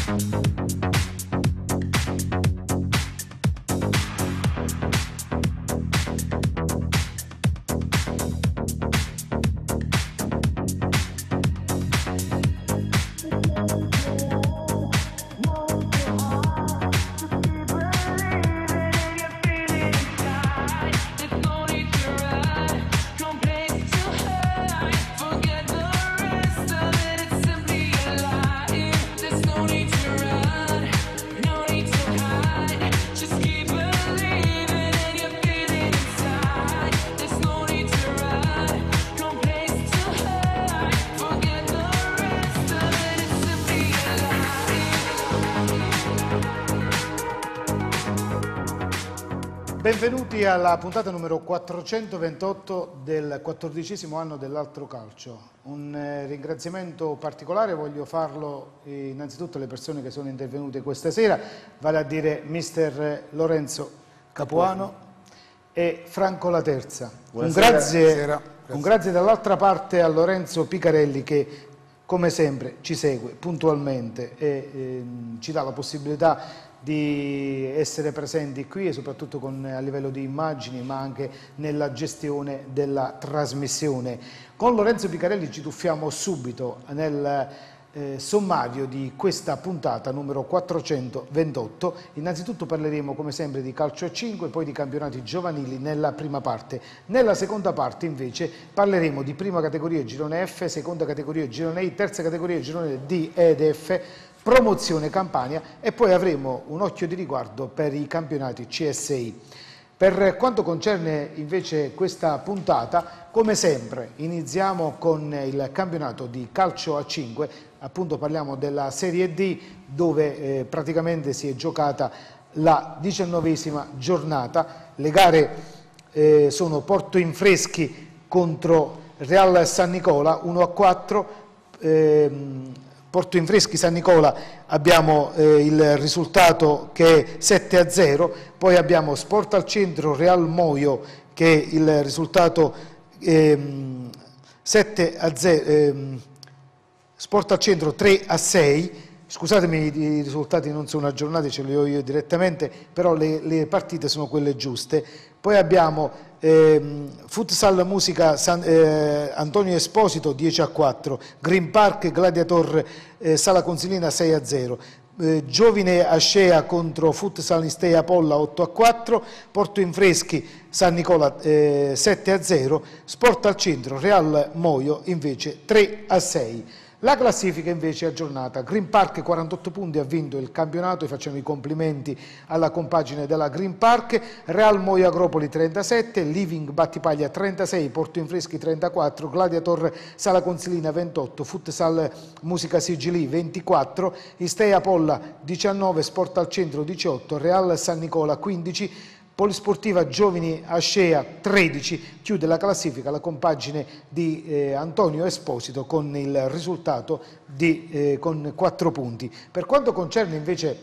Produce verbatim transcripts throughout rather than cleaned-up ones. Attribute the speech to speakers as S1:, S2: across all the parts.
S1: Benvenuti alla puntata numero quattrocentoventotto del quattordicesimo anno dell'Altro Calcio. Un eh, ringraziamento particolare voglio farlo eh, innanzitutto alle persone che sono intervenute questa sera, vale a dire mister Lorenzo Capuano e Franco La Terza. Un grazie,
S2: Buonasera.
S1: un grazie dall'altra parte a Lorenzo Picarelli che come sempre ci segue puntualmente e eh, ci dà la possibilità di essere presenti qui e soprattutto con, a livello di immagini ma anche nella gestione della trasmissione. Con Lorenzo Picarelli ci tuffiamo subito nel eh, sommario di questa puntata numero quattrocentoventotto. Innanzitutto parleremo come sempre di calcio a cinque, poi di campionati giovanili nella prima parte. Nella seconda parte invece parleremo di prima categoria girone F, seconda categoria girone I, terza categoria girone D ed F, promozione Campania e poi avremo un occhio di riguardo per i campionati C S I. Per quanto concerne invece questa puntata, come sempre iniziamo con il campionato di calcio a cinque, appunto parliamo della Serie D dove eh, praticamente si è giocata la diciannovesima giornata. Le gare eh, sono Porto Infreschi contro Real San Nicola uno a quattro, ehm, Porto Infreschi San Nicola abbiamo eh, il risultato che è sette a zero, poi abbiamo Sport al Centro Real Moio che è il risultato ehm, sette a zero, ehm, Sport al Centro tre a sei, scusatemi i risultati non sono aggiornati, ce li ho io direttamente, però le, le partite sono quelle giuste. Poi abbiamo ehm, Futsal Musica San, eh, Antonio Esposito dieci a quattro, Green Park Gladiator eh, Sala Consilina sei a zero, eh, Giovine Ascea contro Futsal Istea Polla otto a quattro, Porto Infreschi San Nicola eh, sette a zero, Sport al Centro Real Moio invece tre a sei. La classifica invece è aggiornata. Green Park quarantotto punti, ha vinto il campionato e facciamo i complimenti alla compagine della Green Park. Real Moio Agropoli trentasette, Living Battipaglia trentasei, Porto Infreschi trentaquattro, Gladiator Sala Consilina ventotto, Futsal Musica Sigili ventiquattro, Istea Polla diciannove, Sport al Centro diciotto, Real San Nicola quindici, Polisportiva Giovani Ascea tredici, chiude la classifica la compagine di eh, Antonio Esposito con il risultato di eh, con quattro punti. Per quanto concerne invece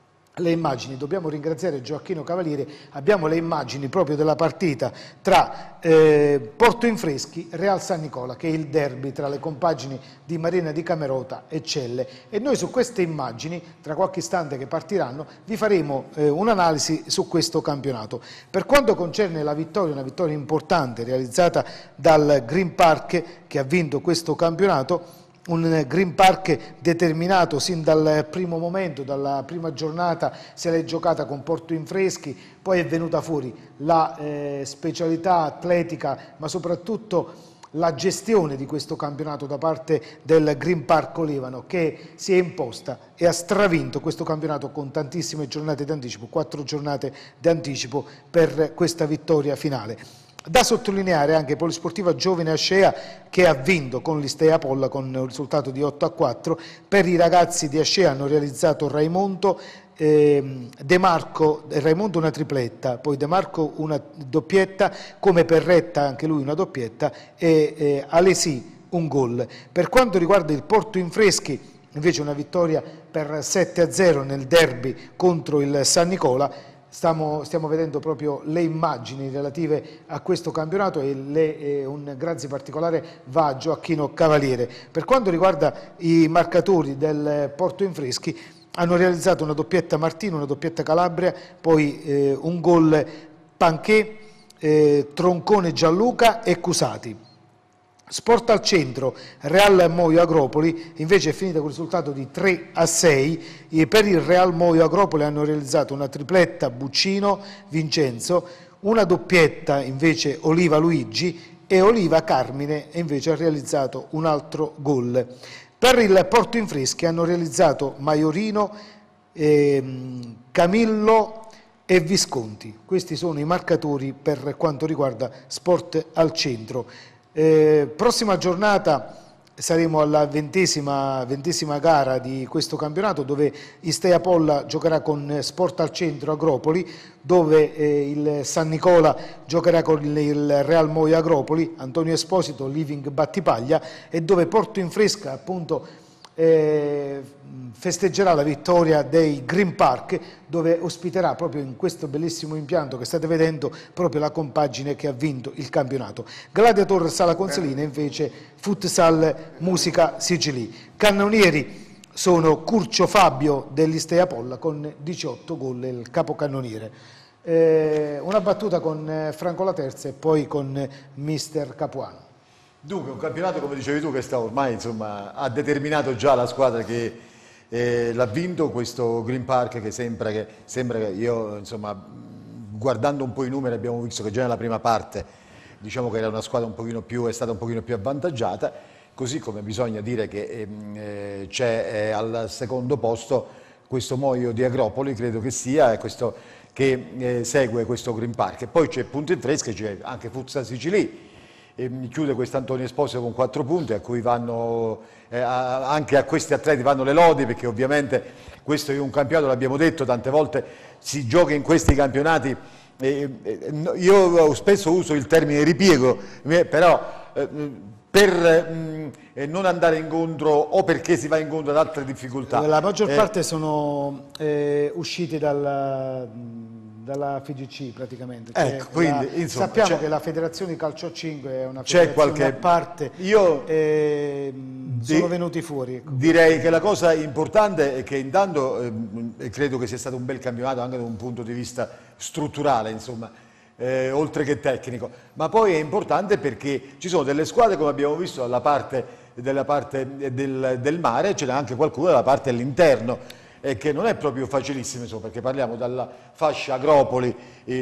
S1: le immagini, dobbiamo ringraziare Gioacchino Cavaliere, abbiamo le immagini proprio della partita tra eh, Porto Infreschi e Real San Nicola, che è il derby tra le compagini di Marina di Camerota e Celle, e noi su queste immagini, tra qualche istante che partiranno, vi faremo eh, un'analisi su questo campionato. Per quanto concerne la vittoria, una vittoria importante realizzata dal Green Park che ha vinto questo campionato, un Green Park determinato sin dal primo momento, dalla prima giornata se l'è giocata con Porto Infreschi, poi è venuta fuori la eh, specialità atletica ma soprattutto la gestione di questo campionato da parte del Green Park Olevano, che si è imposta e ha stravinto questo campionato con tantissime giornate d'anticipo, quattro giornate d'anticipo per questa vittoria finale. Da sottolineare anche Polisportiva Giovane Ascea che ha vinto con l'Istea Polla con un risultato di otto a quattro. Per i ragazzi di Ascea hanno realizzato Raimondo, eh, De Marco, Raimondo una tripletta, poi De Marco una doppietta, come Perretta anche lui una doppietta e eh, Alesi un gol. Per quanto riguarda il Porto Infreschi invece una vittoria per sette a zero nel derby contro il San Nicola. Stiamo, stiamo vedendo proprio le immagini relative a questo campionato e le, eh, un grazie particolare va a Gioacchino Cavaliere. Per quanto riguarda i marcatori del Porto Infreschi, hanno realizzato una doppietta Martino, una doppietta Calabria, poi eh, un gol Panché, eh, Troncone Gianluca e Cusati. Sport al centro, Real Moio Agropoli, invece è finita con il risultato di tre a sei, e per il Real Moio Agropoli hanno realizzato una tripletta Buccino, Vincenzo, una doppietta invece Oliva Luigi e Oliva Carmine invece ha realizzato un altro gol. Per il Porto Infreschi hanno realizzato Maiorino, ehm, Camillo e Visconti. Questi sono i marcatori per quanto riguarda Sport al centro. Eh, prossima giornata saremo alla ventesima, ventesima gara di questo campionato, dove Istea Polla giocherà con Sport al Centro Agropoli, dove eh, il San Nicola giocherà con il Real Moio Agropoli, Antonio Esposito Living Battipaglia, e dove Porto Infresca appunto eh, festeggerà la vittoria dei Green Park, dove ospiterà proprio in questo bellissimo impianto che state vedendo proprio la compagine che ha vinto il campionato. Gladiator Sala Consilina invece Futsal Musica Sigili. Cannonieri sono Curcio Fabio dell'Istea Polla con diciotto gol, il capocannoniere. Eh, una battuta con Franco Laterza e poi con mister Capuano.
S2: Dunque, un campionato, come dicevi tu, che sta ormai, insomma, ha determinato già la squadra che eh, l'ha vinto, questo Green Park, che sembra che, sembra che io, insomma, guardando un po' i numeri abbiamo visto che già nella prima parte, diciamo che era una squadra un pochino più, è stata un pochino più avvantaggiata, così come bisogna dire che eh, c'è eh, al secondo posto questo Moio di Agropoli, credo che sia, questo, che eh, segue questo Green Park. E poi c'è Punto Infreschi, c'è anche Futsal Sicili. E mi chiude quest'Antonio Esposito con quattro punti, a cui vanno, eh, a, anche a questi atleti vanno le lodi, perché ovviamente questo è un campionato, l'abbiamo detto tante volte, si gioca in questi campionati, eh, eh, io spesso uso il termine ripiego, però eh, per mh, non andare incontro o perché si va incontro ad altre difficoltà.
S1: La maggior
S2: eh,
S1: parte sono eh, usciti dalla... dalla F G C praticamente. Cioè,
S2: ecco, quindi,
S1: la,
S2: insomma,
S1: sappiamo che la Federazione Calcio a cinque è una
S2: c'è
S1: federazione
S2: qualche,
S1: a parte,
S2: io
S1: e
S2: di,
S1: sono venuti fuori. Ecco.
S2: Direi che la cosa importante è che intanto eh, credo che sia stato un bel campionato anche da un punto di vista strutturale, insomma, eh, oltre che tecnico, ma poi è importante perché ci sono delle squadre, come abbiamo visto, dalla parte, della parte del, del mare, ce n'è anche qualcuno dalla parte all'interno, e che non è proprio facilissimo, insomma, perché parliamo dalla fascia Agropoli,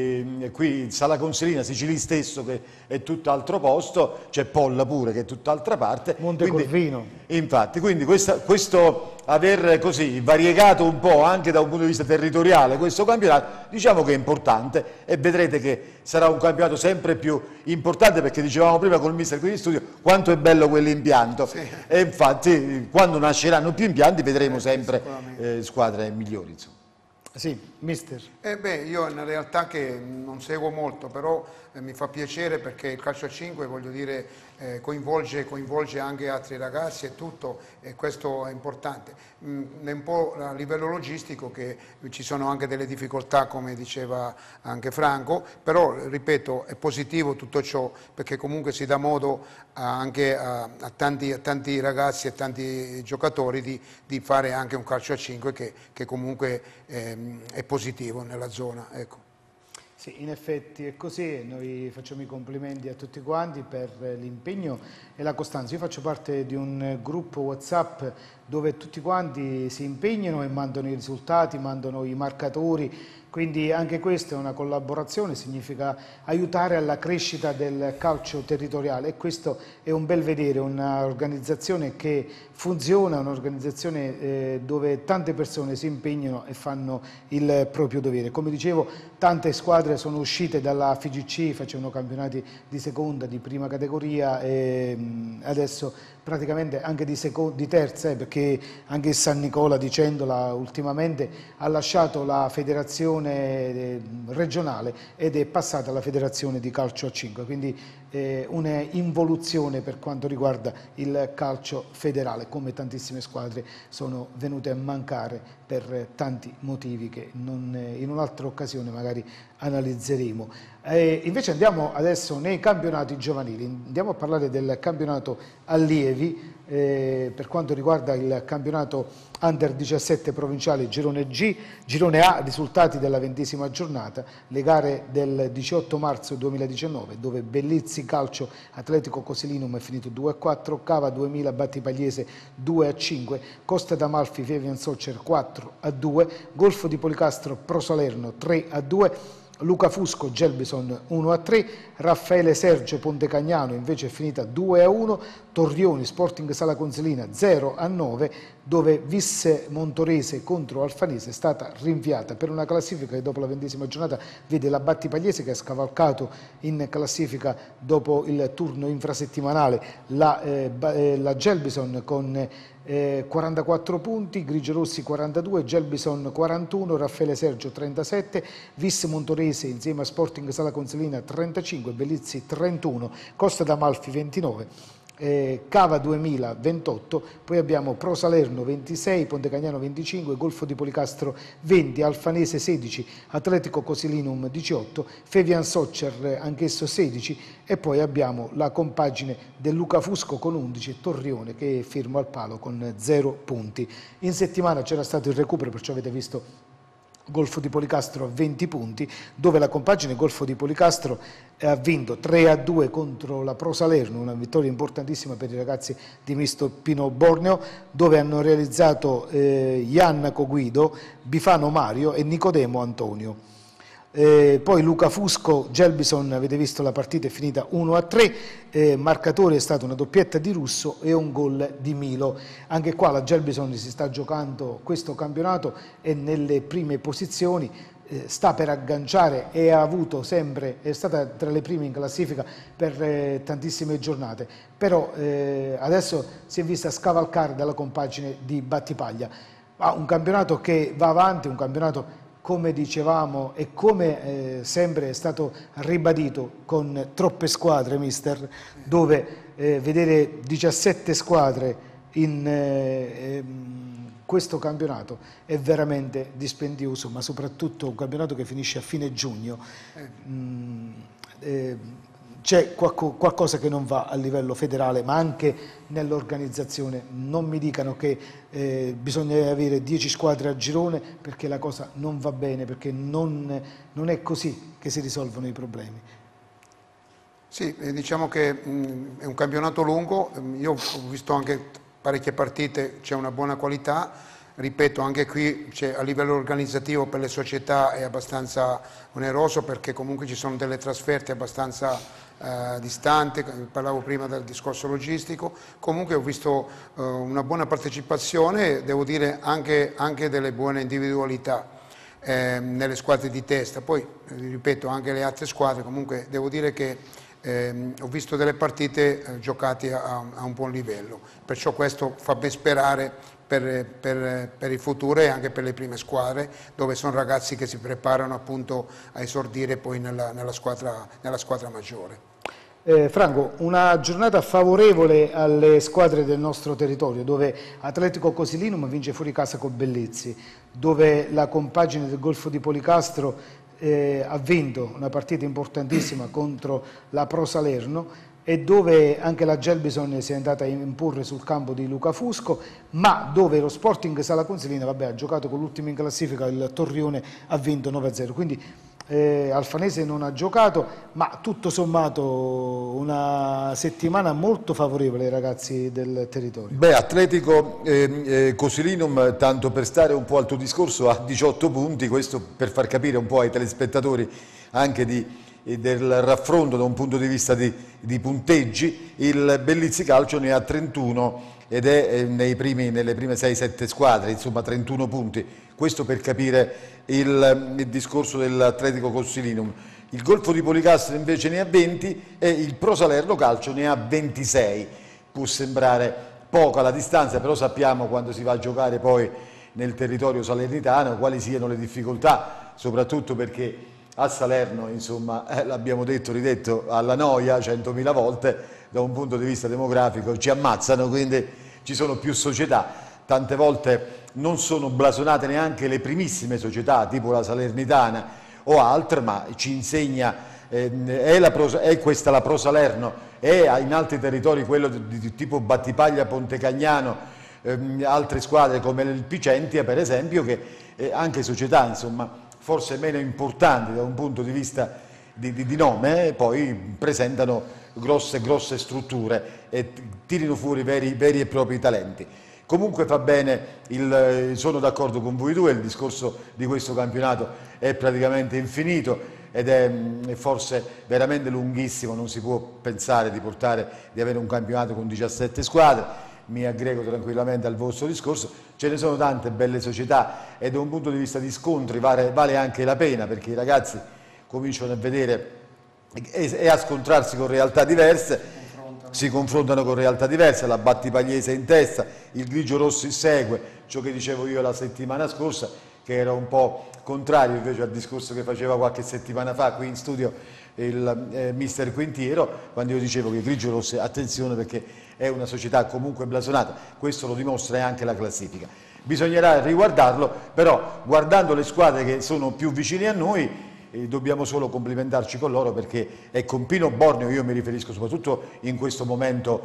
S2: e qui Sala Consilina, Sicili stesso, che è tutt'altro posto, c'è Polla pure che è tutt'altra parte.
S1: Montecorvino.
S2: Infatti, quindi questa, questo aver così variegato un po' anche da un punto di vista territoriale questo campionato, diciamo che è importante, e vedrete che sarà un campionato sempre più importante, perché dicevamo prima col mister qui in studio quanto è bello quell'impianto, sì. E infatti quando nasceranno più impianti vedremo sempre eh, squadre migliori, insomma.
S1: Sì, mister.
S3: Eh beh, io in realtà che non seguo molto, però eh, mi fa piacere perché il calcio a cinque, voglio dire, eh, coinvolge, coinvolge anche altri ragazzi e tutto, e questo è importante. Mm, è un po' a livello logistico che ci sono anche delle difficoltà, come diceva anche Franco, però ripeto, è positivo tutto ciò, perché comunque si dà modo a, anche a, a, tanti, a tanti ragazzi e tanti giocatori di, di fare anche un calcio a cinque che, che comunque ehm, è positivo nella zona, ecco.
S1: Sì, in effetti è così, noi facciamo i complimenti a tutti quanti per l'impegno e la costanza. Io faccio parte di un gruppo WhatsApp dove tutti quanti si impegnano e mandano i risultati, mandano i marcatori, quindi anche questa è una collaborazione, significa aiutare alla crescita del calcio territoriale, e questo è un bel vedere, un'organizzazione che funziona, un'organizzazione eh, dove tante persone si impegnano e fanno il proprio dovere. Come dicevo, tante squadre sono uscite dalla F G C, facevano campionati di seconda, di prima categoria, e mh, adesso praticamente anche di, di terza, eh, perché anche il San Nicola di Cendola ultimamente ha lasciato la federazione regionale ed è passata alla federazione di calcio a cinque, quindi eh, un'involuzione per quanto riguarda il calcio federale, come tantissime squadre sono venute a mancare per tanti motivi che non, in un'altra occasione magari analizzeremo. Eh, invece andiamo adesso nei campionati giovanili, andiamo a parlare del campionato allievi, eh, per quanto riguarda il campionato Under diciassette provinciale girone G, girone A, risultati della ventesima giornata, le gare del diciotto marzo duemiladiciannove, dove Bellizzi Calcio Atletico Cosilinum è finito due a quattro, Cava duemila Battipagliese due a cinque, Costa d'Amalfi Fabian Soccer quattro a due, Golfo di Policastro Pro Salerno tre a due, Luca Fusco Gelbison uno a tre, Raffaele Sergio Pontecagnano invece è finita due a uno, Torrioni Sporting Sala Consilina zero a nove, dove Visse Montorese contro Alfanese è stata rinviata per una classifica che dopo la ventesima giornata vede la Battipagliese che ha scavalcato in classifica dopo il turno infrasettimanale la, eh, la Gelbison con Eh, quarantaquattro punti, Grigio Rossi quarantadue, Gelbison quarantuno, Raffaele Sergio trentasette, Vis Montorese insieme a Sporting Sala Consilina trentacinque, Bellizzi trentuno, Costa d'Amalfi ventinove, eh, Cava duemila ventotto, poi abbiamo Pro Salerno ventisei, Pontecagnano venticinque, Golfo di Policastro venti, Alfanese sedici, Atletico Cosilinum diciotto, Fabian Soccer anch'esso sedici e poi abbiamo la compagine del Luca Fusco con undici e Torrione che è fermo al palo con zero punti. In settimana c'era stato il recupero, perciò avete visto Golfo di Policastro a venti punti, dove la compagine Golfo di Policastro ha vinto tre a due contro la Pro Salerno, una vittoria importantissima per i ragazzi di Misto Pino Borneo, dove hanno realizzato eh, Iannaco Guido, Bifano Mario e Nicodemo Antonio. Eh, poi Luca Fusco, Gelbison, avete visto la partita è finita uno a tre, eh, marcatore è stata una doppietta di Russo e un gol di Milo. Anche qua la Gelbison si sta giocando questo campionato e nelle prime posizioni, eh, sta per agganciare e ha avuto sempre, è stata tra le prime in classifica per eh, tantissime giornate, però eh, adesso si è vista scavalcare dalla compagine di Battipaglia. Ha un campionato che va avanti, un campionato come dicevamo e come eh, sempre è stato ribadito con troppe squadre, mister, dove eh, vedere diciassette squadre in eh, questo campionato è veramente dispendioso, ma soprattutto un campionato che finisce a fine giugno. Mm, eh, c'è qualcosa che non va a livello federale, ma anche nell'organizzazione. Non mi dicano che eh, bisogna avere dieci squadre a girone, perché la cosa non va bene, perché non, non è così che si risolvono i problemi.
S3: Sì, diciamo che mh, è un campionato lungo, io ho visto anche parecchie partite, c'è una buona qualità, ripeto anche qui a livello organizzativo per le società è abbastanza oneroso, perché comunque ci sono delle trasferte abbastanza eh, distanti, parlavo prima del discorso logistico, comunque ho visto eh, una buona partecipazione, devo dire anche, anche delle buone individualità eh, nelle squadre di testa, poi ripeto anche le altre squadre, comunque devo dire che Eh, ho visto delle partite eh, giocate a, a un buon livello, perciò questo fa ben sperare per, per, per il futuro e anche per le prime squadre, dove sono ragazzi che si preparano appunto a esordire poi nella, nella, squadra, nella squadra maggiore.
S1: Eh, Franco, una giornata favorevole alle squadre del nostro territorio, dove Atletico Cosilinum vince fuori casa con Bellizzi, dove la compagine del Golfo di Policastro Eh, ha vinto una partita importantissima contro la Pro Salerno e dove anche la Gelbison si è andata a imporre sul campo di Luca Fusco, ma dove lo Sporting Sala Consilina vabbè, ha giocato con l'ultimo in classifica, il Torrione, ha vinto nove a zero, quindi eh, Alfanese non ha giocato, ma tutto sommato una settimana molto favorevole ai ragazzi del territorio.
S2: Beh, Atletico eh, eh, Cosilinum, tanto per stare un po' al tuo discorso, ha diciotto punti, questo per far capire un po' ai telespettatori anche di, eh, del raffronto da un punto di vista di, di punteggi. Il Bellizzi Calcio ne ha trentuno ed è eh, nei primi, nelle prime sei sette squadre, insomma trentuno punti, questo per capire il, il discorso dell'Atletico Cosilinum. Il Golfo di Policastro invece ne ha venti e il Pro Salerno Calcio ne ha ventisei. Può sembrare poca la distanza, però sappiamo quando si va a giocare poi nel territorio salernitano quali siano le difficoltà, soprattutto perché a Salerno, insomma, eh, l'abbiamo detto, ridetto, alla noia centomila volte, da un punto di vista demografico ci ammazzano, quindi ci sono più società, tante volte non sono blasonate neanche le primissime società, tipo la Salernitana o altre, ma ci insegna, eh, è, la Pro, è questa la Pro Salerno e in altri territori quello di, di tipo Battipaglia, Pontecagnano, ehm, altre squadre come il Picentia per esempio, che eh, anche società insomma forse meno importanti da un punto di vista di, di, di nome, eh, poi presentano grosse, grosse strutture e tirino fuori veri, veri e propri talenti. Comunque fa bene, il, sono d'accordo con voi due, il discorso di questo campionato è praticamente infinito ed è, è forse veramente lunghissimo, non si può pensare di, portare, di avere un campionato con diciassette squadre, mi aggrego tranquillamente al vostro discorso, ce ne sono tante belle società e da un punto di vista di scontri vale, vale anche la pena perché i ragazzi cominciano a vedere e, e a scontrarsi con realtà diverse, si confrontano con realtà diverse, la Battipagliese in testa, il Grigio Rosso segue, ciò che dicevo io la settimana scorsa, che era un po' contrario invece al discorso che faceva qualche settimana fa qui in studio il eh, mister Quintiero, quando io dicevo che Grigio Rosso, attenzione perché è una società comunque blasonata, questo lo dimostra anche la classifica. Bisognerà riguardarlo, però guardando le squadre che sono più vicine a noi, e dobbiamo solo complimentarci con loro perché è con Pino Borneo, io mi riferisco soprattutto in questo momento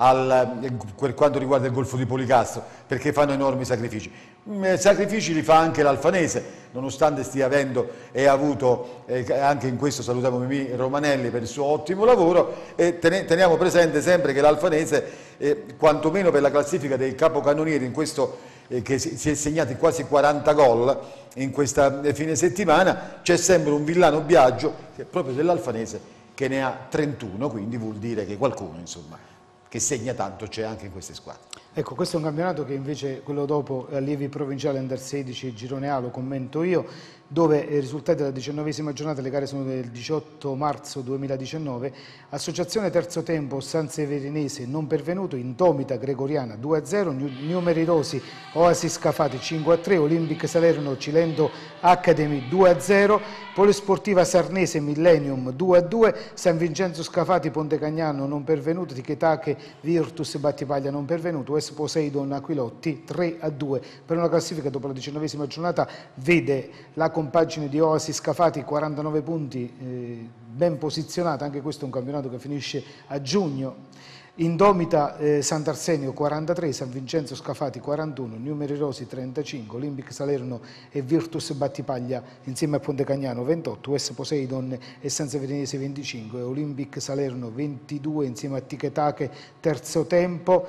S2: al, per quanto riguarda il Golfo di Policastro, perché fanno enormi sacrifici. Sacrifici li fa anche l'Alfanese, nonostante stia avendo e ha avuto, eh, anche in questo salutiamo Mimì Romanelli per il suo ottimo lavoro, e teniamo presente sempre che l'Alfanese, eh, quantomeno per la classifica dei capocannonieri in questo che si è segnati quasi quaranta gol in questa fine settimana, c'è sempre un Villano Biagio, che è proprio dell'Alfanese, che ne ha trentuno, quindi vuol dire che qualcuno insomma, che segna tanto c'è anche in queste squadre.
S1: Ecco, questo è un campionato che invece quello dopo, allievi provinciali Under sedici, Girone A, lo commento io, dove i risultati della diciannovesima giornata, le gare sono del diciotto marzo duemiladiciannove, Associazione Terzo Tempo San Severinese non pervenuto, Indomita Gregoriana due a zero, Numeri Rosi Oasi Scafati cinque a tre, Olympic Salerno Cilento Academy due a zero, Polisportiva Sarnese Millennium due a due, San Vincenzo Scafati Pontecagnano non pervenuto, Ticchetache Virtus Battipaglia non pervenuto, West Poseidon Aquilotti tre a due. Per una classifica dopo la diciannovesima giornata vede la compagine di Oasi Scafati quarantanove punti, eh, ben posizionata, anche questo è un campionato che finisce a giugno. Indomita eh, Sant'Arsenio quarantatré, San Vincenzo Scafati quarantuno, Numeri Rosi trentacinque, Olympic Salerno e Virtus Battipaglia insieme a Pontecagnano ventotto, West Poseidon e San Severinese venticinque, Olympic Salerno ventidue insieme a Ticchetache Terzo Tempo,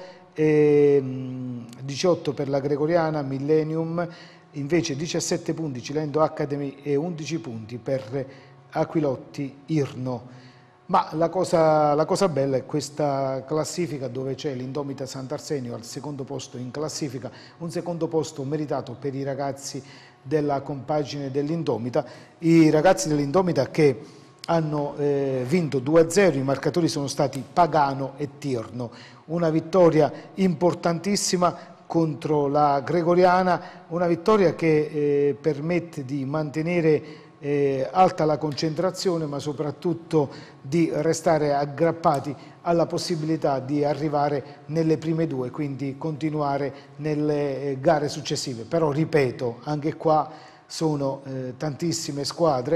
S1: e, mh, diciotto per la Gregoriana, Millennium, invece diciassette punti Cilento Academy e undici punti per Aquilotti Irno. Ma la cosa, la cosa bella è questa classifica dove c'è l'Indomita Sant'Arsenio al secondo posto in classifica, un secondo posto meritato per i ragazzi della compagine dell'Indomita, i ragazzi dell'Indomita che hanno eh, vinto due a zero, i marcatori sono stati Pagano e Tirno, una vittoria importantissima contro la Gregoriana, una vittoria che eh, permette di mantenere Eh, alta la concentrazione, ma soprattutto di restare aggrappati alla possibilità di arrivare nelle prime due, quindi continuare nelle eh, gare successive. Però ripeto, anche qua sono eh, tantissime squadre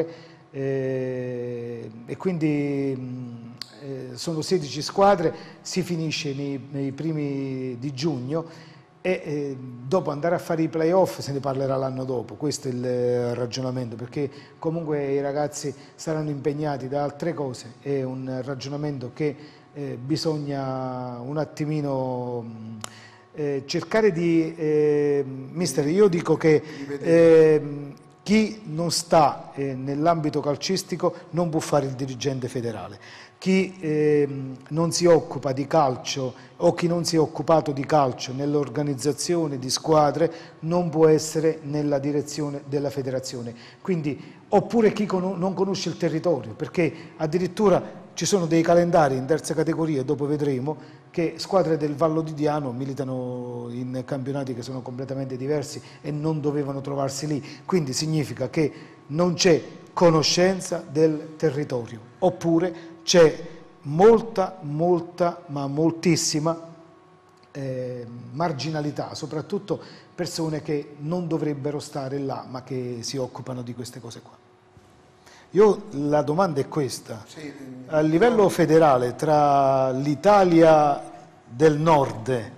S1: eh, e quindi mh, eh, sono sedici squadre, si finisce nei, nei primi di giugno. E eh, dopo andare a fare i playoff se ne parlerà l'anno dopo, questo è il ragionamento, perché comunque i ragazzi saranno impegnati da altre cose, è un ragionamento che eh, bisogna un attimino eh, cercare di... Eh, mister, io dico che eh, chi non sta eh, nell'ambito calcistico non può fare il dirigente federale. Chi eh, non si occupa di calcio o chi non si è occupato di calcio nell'organizzazione di squadre non può essere nella direzione della federazione. Quindi, oppure chi con non conosce il territorio, perché addirittura ci sono dei calendari in terza categoria, dopo vedremo, che squadre del Vallo di Diano militano in campionati che sono completamente diversi e non dovevano trovarsi lì. Quindi significa che non c'è conoscenza del territorio, oppure c'è molta, molta, ma moltissima eh, marginalità, soprattutto persone che non dovrebbero stare là, ma che si occupano di queste cose qua. Io, la domanda è questa,
S3: Sì,
S1: a livello federale tra l'Italia del nord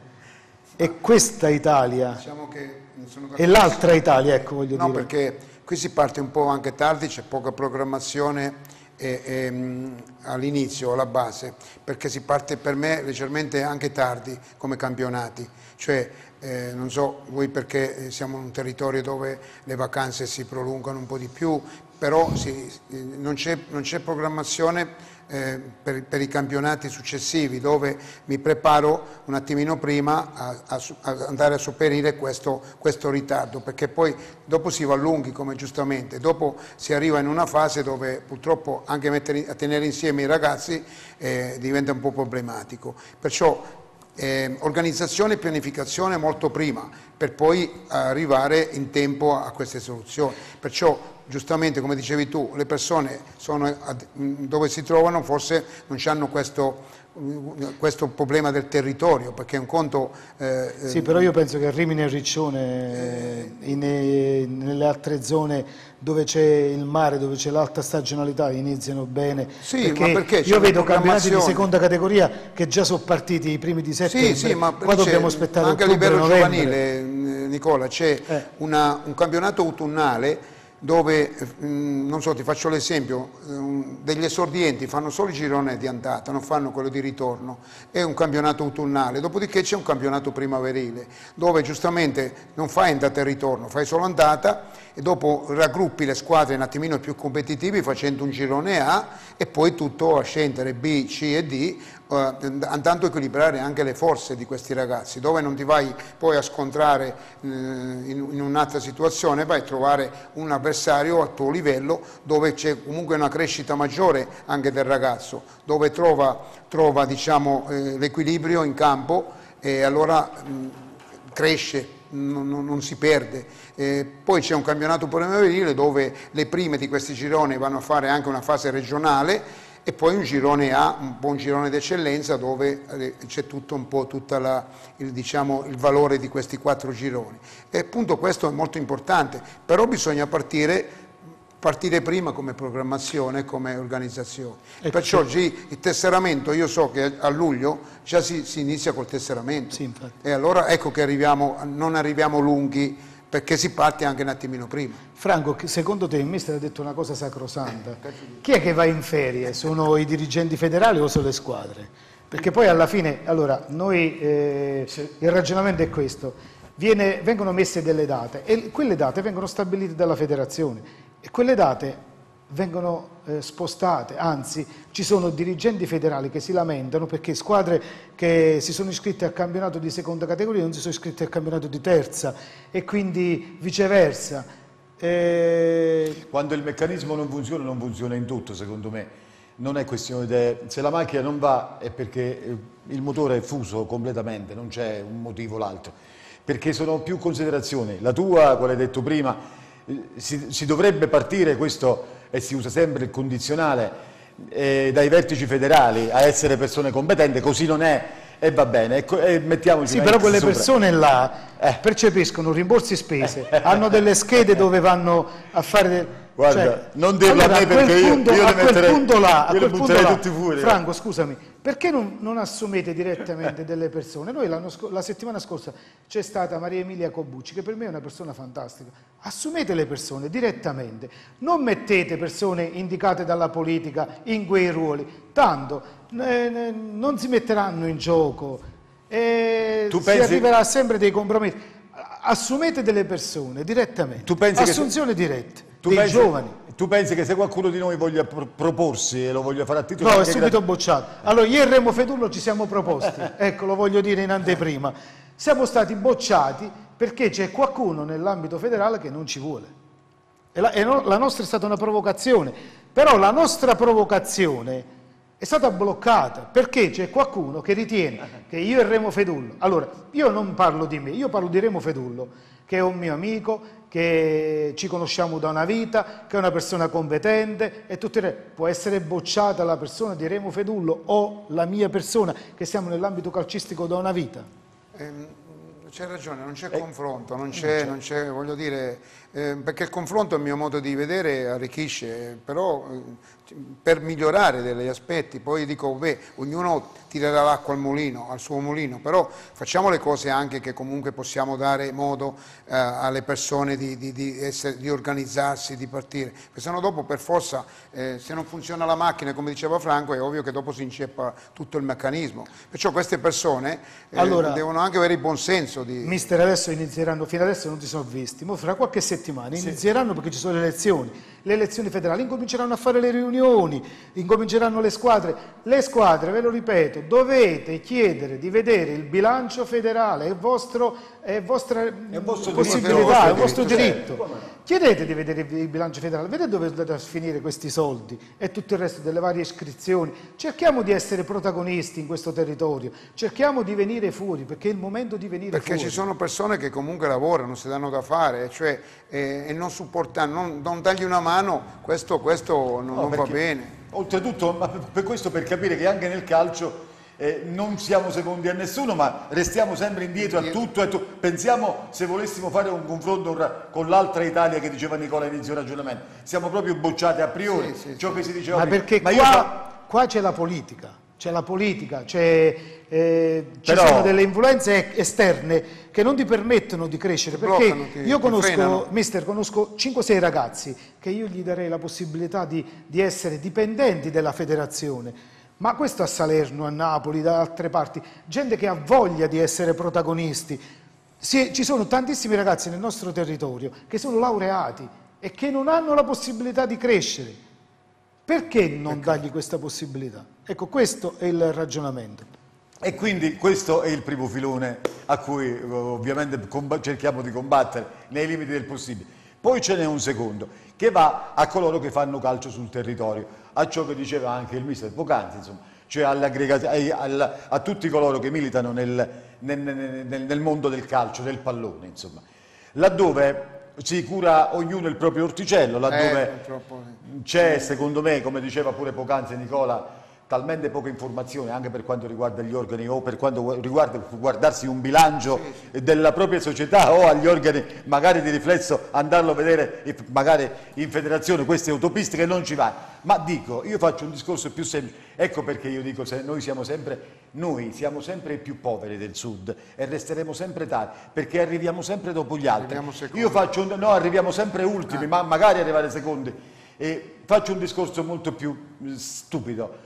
S1: e questa Italia
S3: diciamo che sono
S1: e l'altra Italia, ecco voglio
S3: no,
S1: dire.
S3: perché qui si parte un po' anche tardi, c'è poca programmazione e, e, mh, all'inizio, alla base, perché si parte per me leggermente anche tardi come campionati, cioè eh, non so voi perché siamo in un territorio dove le vacanze si prolungano un po' di più, però si, non c'è programmazione Eh, per, per i campionati successivi, dove mi preparo un attimino prima a, a, a andare a sopperire questo, questo ritardo, perché poi dopo si va lunghi, come giustamente, dopo si arriva in una fase dove purtroppo anche mettere, a tenere insieme i ragazzi eh, diventa un po' problematico. Perciò eh, organizzazione e pianificazione molto prima, per poi arrivare in tempo a queste soluzioni. Perciò giustamente, come dicevi tu, le persone sono dove si trovano, forse non hanno questo, questo problema del territorio, perché è un conto... Eh,
S1: sì, però io penso che a Rimini e Riccione, eh, in, nelle altre zone dove c'è il mare, dove c'è l'alta stagionalità, iniziano bene.
S3: Sì,
S1: perché,
S3: ma perché
S1: io vedo campionati di seconda
S3: categoria
S1: categoria che già sono partiti i primi di settembre,
S3: sì, sì, ma
S1: qua dobbiamo aspettare
S3: anche
S1: ottobre,
S3: a livello
S1: novembre.
S3: giovanile, Nicola, c'è
S1: eh.
S3: un campionato autunnale dove, non so, ti faccio l'esempio, degli esordienti fanno solo il girone di andata, non fanno quello di ritorno, è un campionato autunnale, dopodiché c'è un campionato primaverile, dove giustamente non fai andata e ritorno, fai solo andata e dopo raggruppi le squadre un attimino più competitivi facendo un girone A e poi tutto a scendere B, C e D, Uh, andando a equilibrare anche le forze di questi ragazzi, dove non ti vai poi a scontrare uh, in, in un'altra situazione, vai a trovare un avversario a tuo livello dove c'è comunque una crescita maggiore anche del ragazzo, dove trova, trova diciamo, eh, l'equilibrio in campo e allora mh, cresce, non, non, non si perde. Eh, poi c'è un campionato primaverile dove le prime di questi gironi vanno a fare anche una fase regionale e poi un girone A, un buon girone d'eccellenza dove c'è tutto un po' tutta la, il, diciamo, il valore di questi quattro gironi. E appunto questo è molto importante, però bisogna partire, partire prima come programmazione, come organizzazione. Ecco, perciò sì. Il tesseramento, io so che a luglio già si, si inizia col tesseramento.
S1: Sì,
S3: e allora ecco che arriviamo, non arriviamo lunghi, perché si parte anche un attimino prima.
S1: Franco, secondo te il mister ha detto una cosa sacrosanta, chi è che va in ferie? Sono i dirigenti federali o sono le squadre? Perché poi alla fine, allora, noi, eh, il ragionamento è questo, viene, vengono messe delle date e quelle date vengono stabilite dalla federazione e quelle date vengono eh, spostate, anzi ci sono dirigenti federali che si lamentano perché squadre che si sono iscritte al campionato di seconda categoria non si sono iscritte al campionato di terza e quindi viceversa. Eh...
S2: Quando il meccanismo non funziona, non funziona in tutto, secondo me. Non è questione di... Se la macchina non va è perché il motore è fuso completamente, non c'è un motivo l'altro. Perché sono più considerazioni. La tua, quale hai detto prima, si, si dovrebbe partire questo... e si usa sempre il condizionale eh, dai vertici federali a essere persone competenti, così non è e va bene, e, e mettiamoci
S1: sì, però quelle persone là eh. percepiscono rimborsi spese, hanno delle schede dove vanno a fare del...
S2: Guarda,
S1: cioè,
S2: non dirlo
S1: allora,
S2: a me perché
S1: punto,
S2: io, io
S1: a
S2: le
S1: quel
S2: metterei,
S1: punto là, a
S2: io
S1: quel
S2: le
S1: punto là,
S2: tutti fuori.
S1: Franco, scusami, perché non, non assumete direttamente delle persone? Noi la settimana scorsa c'è stata Maria Emilia Cobucci, che per me è una persona fantastica. Assumete le persone direttamente, non mettete persone indicate dalla politica in quei ruoli, tanto eh, non si metteranno in gioco, eh,
S2: tu
S1: si
S2: pensi...
S1: arriverà sempre dei compromessi. Assumete delle persone direttamente,
S2: tu pensi
S1: assunzione
S2: che...
S1: diretta,
S2: tu
S1: dei
S2: pensi...
S1: giovani.
S2: Tu pensi che se qualcuno di noi voglia pro proporsi e lo voglia fare a titolo...
S1: No, è subito bocciato. Allora, io e Remo Fedullo ci siamo proposti, ecco, lo voglio dire in anteprima. Siamo stati bocciati perché c'è qualcuno nell'ambito federale che non ci vuole. E la, e no, la nostra è stata una provocazione, però la nostra provocazione è stata bloccata perché c'è qualcuno che ritiene che io e Remo Fedullo... Allora, io non parlo di me, io parlo di Remo Fedullo, che è un mio amico, che ci conosciamo da una vita, che è una persona competente e tutto il resto. Può essere bocciata la persona di Remo Fedullo o la mia persona che siamo nell'ambito calcistico da una vita?
S3: Eh, C'è ragione, non c'è eh, confronto, non c'è, non c'è, voglio dire, eh, perché il confronto a mio modo di vedere arricchisce, però eh, per migliorare degli aspetti, poi dico, beh, ognuno tirerà l'acqua al mulino, al suo mulino, però facciamo le cose anche che comunque possiamo dare modo eh, alle persone di, di, di, essere, di organizzarsi, di partire, perché sennò dopo per forza, eh, se non funziona la macchina, come diceva Franco, è ovvio che dopo si inceppa tutto il meccanismo, perciò queste persone eh, allora, devono anche avere il buon senso di...
S1: Mister, adesso inizieranno, fino adesso non ti sono visti, ma fra qualche settimana sì. inizieranno perché ci sono le elezioni, le elezioni federali, incominceranno a fare le riunioni, incominceranno le squadre, le squadre, ve lo ripeto, dovete chiedere di vedere il bilancio federale, è, vostro, è vostra è vostro possibilità, è il vostro diritto. diritto. Chiedete di vedere il bilancio federale, vedete dove andate a finire questi soldi e tutto il resto delle varie iscrizioni. Cerchiamo di essere protagonisti in questo territorio, cerchiamo di venire fuori, perché è il momento di venire
S3: perché
S1: fuori.
S3: Perché ci sono persone che comunque lavorano, si danno da fare, cioè, eh, e non supportare, non, non dargli una mano, questo, questo non, no, non va bene.
S2: Oltretutto, ma per questo per capire che anche nel calcio Eh, non siamo secondi a nessuno, ma restiamo sempre indietro a tutto, a tutto. Pensiamo, se volessimo fare un confronto con l'altra Italia che diceva Nicola all'inizio del ragionamento, siamo proprio bocciati a priori, sì, sì, ciò che si diceva
S1: ma
S2: prima.
S1: Perché ma qua, fa... qua c'è la politica, c'è la politica, c'è, eh, ci
S2: Però...
S1: sono delle influenze esterne che non ti permettono di crescere, perché
S3: bloccano, ti,
S1: io conosco, mister, conosco cinque sei ragazzi che io gli darei la possibilità di, di essere dipendenti della federazione. Ma questo a Salerno, a Napoli, da altre parti, gente che ha voglia di essere protagonisti. Si, ci sono tantissimi ragazzi nel nostro territorio che sono laureati e che non hanno la possibilità di crescere. Perché non dargli questa possibilità? Ecco, questo è il ragionamento.
S2: E quindi questo è il primo filone a cui ovviamente cerchiamo di combattere nei limiti del possibile. Poi ce n'è un secondo, che va a coloro che fanno calcio sul territorio, a ciò che diceva anche il mister poc'anzi, insomma, cioè a, a tutti coloro che militano nel, nel, nel, nel mondo del calcio, del pallone, insomma. Laddove si cura ognuno il proprio orticello, laddove eh, c'è, secondo me, come diceva pure poc'anzi Nicola, talmente poca informazione anche per quanto riguarda gli organi o per quanto riguarda guardarsi un bilancio sì, sì. della propria società o agli organi magari di riflesso andarlo a vedere magari in federazione queste autopiste che non ci va. Ma dico, io faccio un discorso più semplice, ecco perché io dico se noi siamo sempre, noi siamo sempre i più poveri del sud e resteremo sempre tali perché arriviamo sempre dopo gli altri. Io faccio un, no, arriviamo sempre ultimi, ah. ma magari arrivare secondi. E faccio un discorso molto più stupido.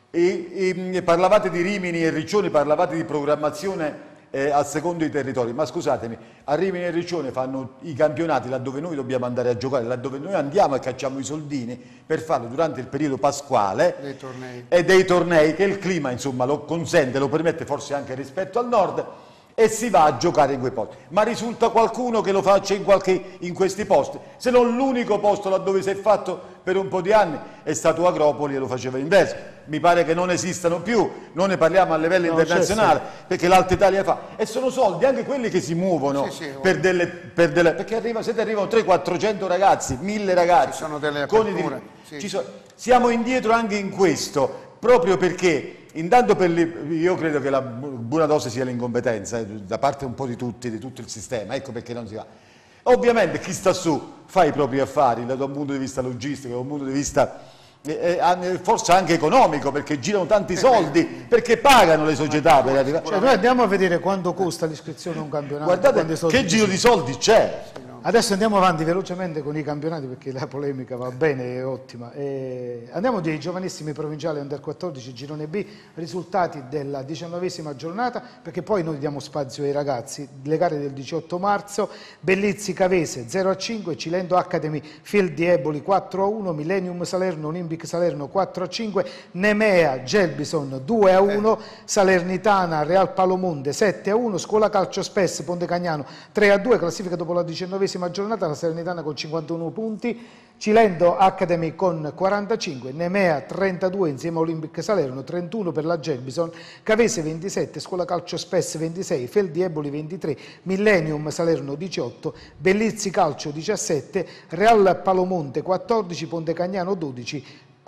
S2: E, e, parlavate di Rimini e Riccione, parlavate di programmazione eh, a secondo i territori, ma scusatemi, a Rimini e Riccione fanno i campionati laddove noi dobbiamo andare a giocare, laddove noi andiamo e cacciamo i soldini per farlo durante il periodo pasquale
S3: dei tornei.
S2: E dei tornei che il clima insomma lo consente, lo permette forse anche rispetto al nord, e si va a giocare in quei posti. Ma risulta qualcuno che lo faccia in, qualche, in questi posti, se non l'unico posto laddove si è fatto per un po' di anni è stato Agropoli e lo faceva inverso. Mi pare che non esistano più, non ne parliamo a livello no, internazionale, certo. Perché l'Alta Italia fa, e sono soldi anche quelli che si muovono sì, sì, per, delle, per delle, perché arriva, se ti arrivano trecento quattrocento ragazzi, mille ragazzi,
S3: ci sono delle
S2: aperture,
S3: sì.
S2: ci sono, siamo indietro anche in questo, proprio perché intanto per li, io credo che la buona dose sia l'incompetenza eh, da parte un po' di tutti, di tutto il sistema, ecco perché non si va. Ovviamente chi sta su fa i propri affari da un punto di vista logistico, da un punto di vista eh, eh, forse anche economico, perché girano tanti soldi, perché pagano le società per arrivare.
S1: Cioè, noi andiamo a vedere quanto costa l'iscrizione a un campionato.
S2: Guardate che giro di soldi c'è.
S1: Adesso andiamo avanti velocemente con i campionati perché la polemica va bene, è ottima. E andiamo dei giovanissimi provinciali under quattordici, girone B, risultati della diciannovesima giornata, perché poi noi diamo spazio ai ragazzi. Le gare del diciotto marzo, Bellizzi Cavese zero a cinque, Cilento Academy Field di Eboli quattro a uno, Millennium Salerno Olympic Salerno quattro a cinque, Nemea Gelbison due a uno, Salernitana Real Palomonte sette a uno, Scuola Calcio Spes Ponte Cagnano tre a due, classifica dopo la diciannovesima giornata, la Salernitana con cinquantuno punti, Cilento Academy con quarantacinque, Nemea trentadue insieme a Olympic Salerno, trentuno per la Gelbison, Cavese ventisette, Scuola Calcio Spes ventisei, Fel di Eboli ventitré, Millennium Salerno diciotto, Bellizzi Calcio diciassette, Real Palomonte quattordici, Ponte Cagnano dodici,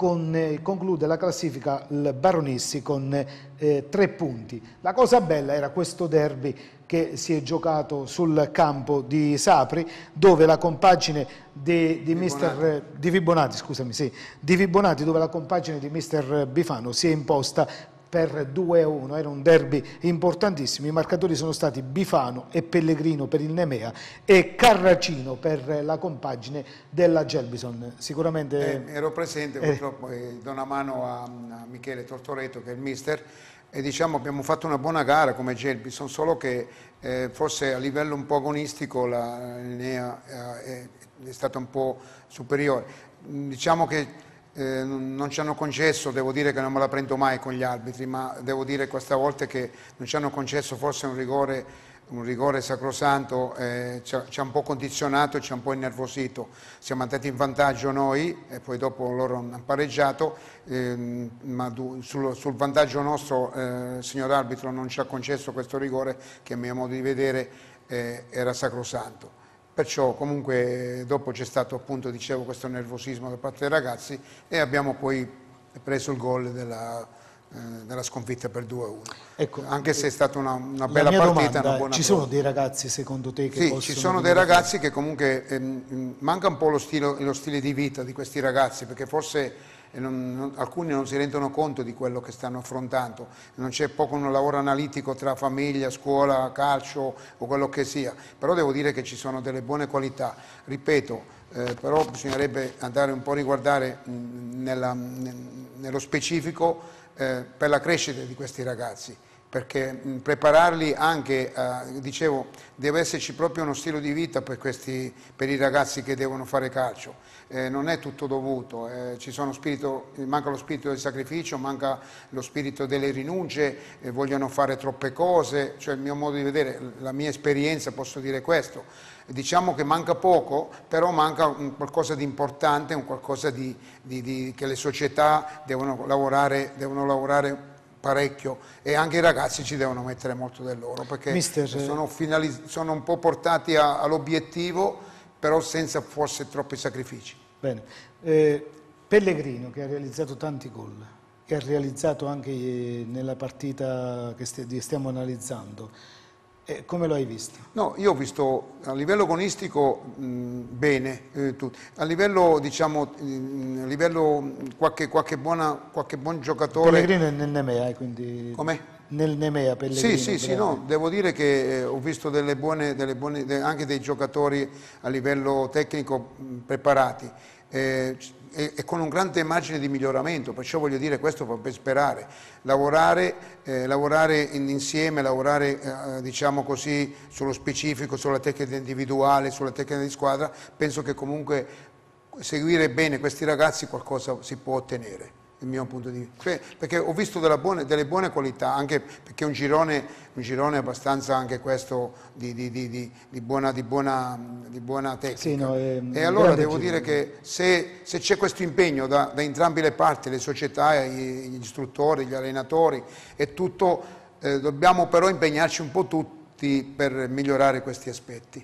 S1: con, eh, conclude la classifica il Baronissi con eh, tre punti. La cosa bella era questo derby che si è giocato sul campo di Sapri, dove la compagine di, di, mister, di Vibonati, scusami, sì, di Vibonati, dove la compagine di mister Bifano si è imposta per due a uno, era un derby importantissimo. I marcatori sono stati Bifano e Pellegrino per il Nemea e Carracino per la compagine della Gelbison. Sicuramente
S3: eh, ero presente,
S1: eh.
S3: purtroppo eh, do una mano a, a Michele Tortoreto, che è il mister, e diciamo abbiamo fatto una buona gara come Gelbison, solo che eh, forse a livello un po' agonistico la linea eh, è stata un po' superiore. Diciamo che eh, non ci hanno concesso, devo dire che non me la prendo mai con gli arbitri, ma devo dire questa volta che non ci hanno concesso forse un rigore, un rigore sacrosanto, eh, ci, ha, ci ha un po' condizionato e ci ha un po' innervosito. Siamo andati in vantaggio noi e poi dopo loro hanno pareggiato, eh, ma sul, sul vantaggio nostro eh, il signor arbitro non ci ha concesso questo rigore che a mio modo di vedere eh, era sacrosanto. Perciò comunque dopo c'è stato, appunto dicevo, questo nervosismo da parte dei ragazzi e abbiamo poi preso il gol della, eh, della sconfitta per due a uno. Ecco, anche se è stata una, una bella partita,
S1: domanda,
S3: una buona
S1: ci sono dei ragazzi secondo te che
S3: sì,
S1: possono...
S3: ci sono dei ragazzi che comunque ehm, manca un po' lo stile, lo stile di vita di questi ragazzi, perché forse non, non, alcuni non si rendono conto di quello che stanno affrontando, non c'è poco un lavoro analitico tra famiglia, scuola, calcio o quello che sia, però devo dire che ci sono delle buone qualità, ripeto, eh, però bisognerebbe andare un po' a riguardare mh, nella, mh, nello specifico eh, per la crescita di questi ragazzi, perché mh, prepararli anche, eh, dicevo, deve esserci proprio uno stile di vita per, questi, per i ragazzi che devono fare calcio. Eh, non è tutto dovuto, eh, ci sono spirito, manca lo spirito del sacrificio, manca lo spirito delle rinunce, eh, vogliono fare troppe cose, cioè il mio modo di vedere, la mia esperienza, posso dire questo. Diciamo che manca poco, però manca un qualcosa di importante, un qualcosa di, di, di, che le società devono lavorare, devono lavorare parecchio e anche i ragazzi ci devono mettere molto del loro, perché Mister, sono, sono un po' portati all'obiettivo, però senza forse troppi sacrifici.
S1: Bene, eh, Pellegrino che ha realizzato tanti gol, che ha realizzato anche nella partita che stiamo analizzando, eh, come lo hai visto?
S3: No, io ho visto a livello agonistico mh, bene, eh, a livello diciamo, mh, a livello qualche, qualche, buona, qualche buon giocatore...
S1: Pellegrino è nel Nemea, eh, quindi...
S3: Come?
S1: Nel Nemea Pellegrino.
S3: Sì, sì, sì, no, devo dire che eh, ho visto delle buone, delle buone, de, anche dei giocatori a livello tecnico mh, preparati eh, e, e con un grande margine di miglioramento, perciò voglio dire questo fa ben sperare. Lavorare, eh, lavorare in, insieme, lavorare eh, diciamo così sullo specifico, sulla tecnica individuale, sulla tecnica di squadra, penso che comunque seguire bene questi ragazzi qualcosa si può ottenere. Il mio punto di vista, perché ho visto delle buone, delle buone qualità, anche perché è un girone, un girone abbastanza anche questo di, di, di, di, di, buona, di, buona, di buona tecnica. Sì, no, e allora devo girone. dire che se, se c'è questo impegno da, da entrambe le parti, le società, gli, gli istruttori, gli allenatori e tutto, eh, dobbiamo però impegnarci un po' tutti per migliorare questi aspetti.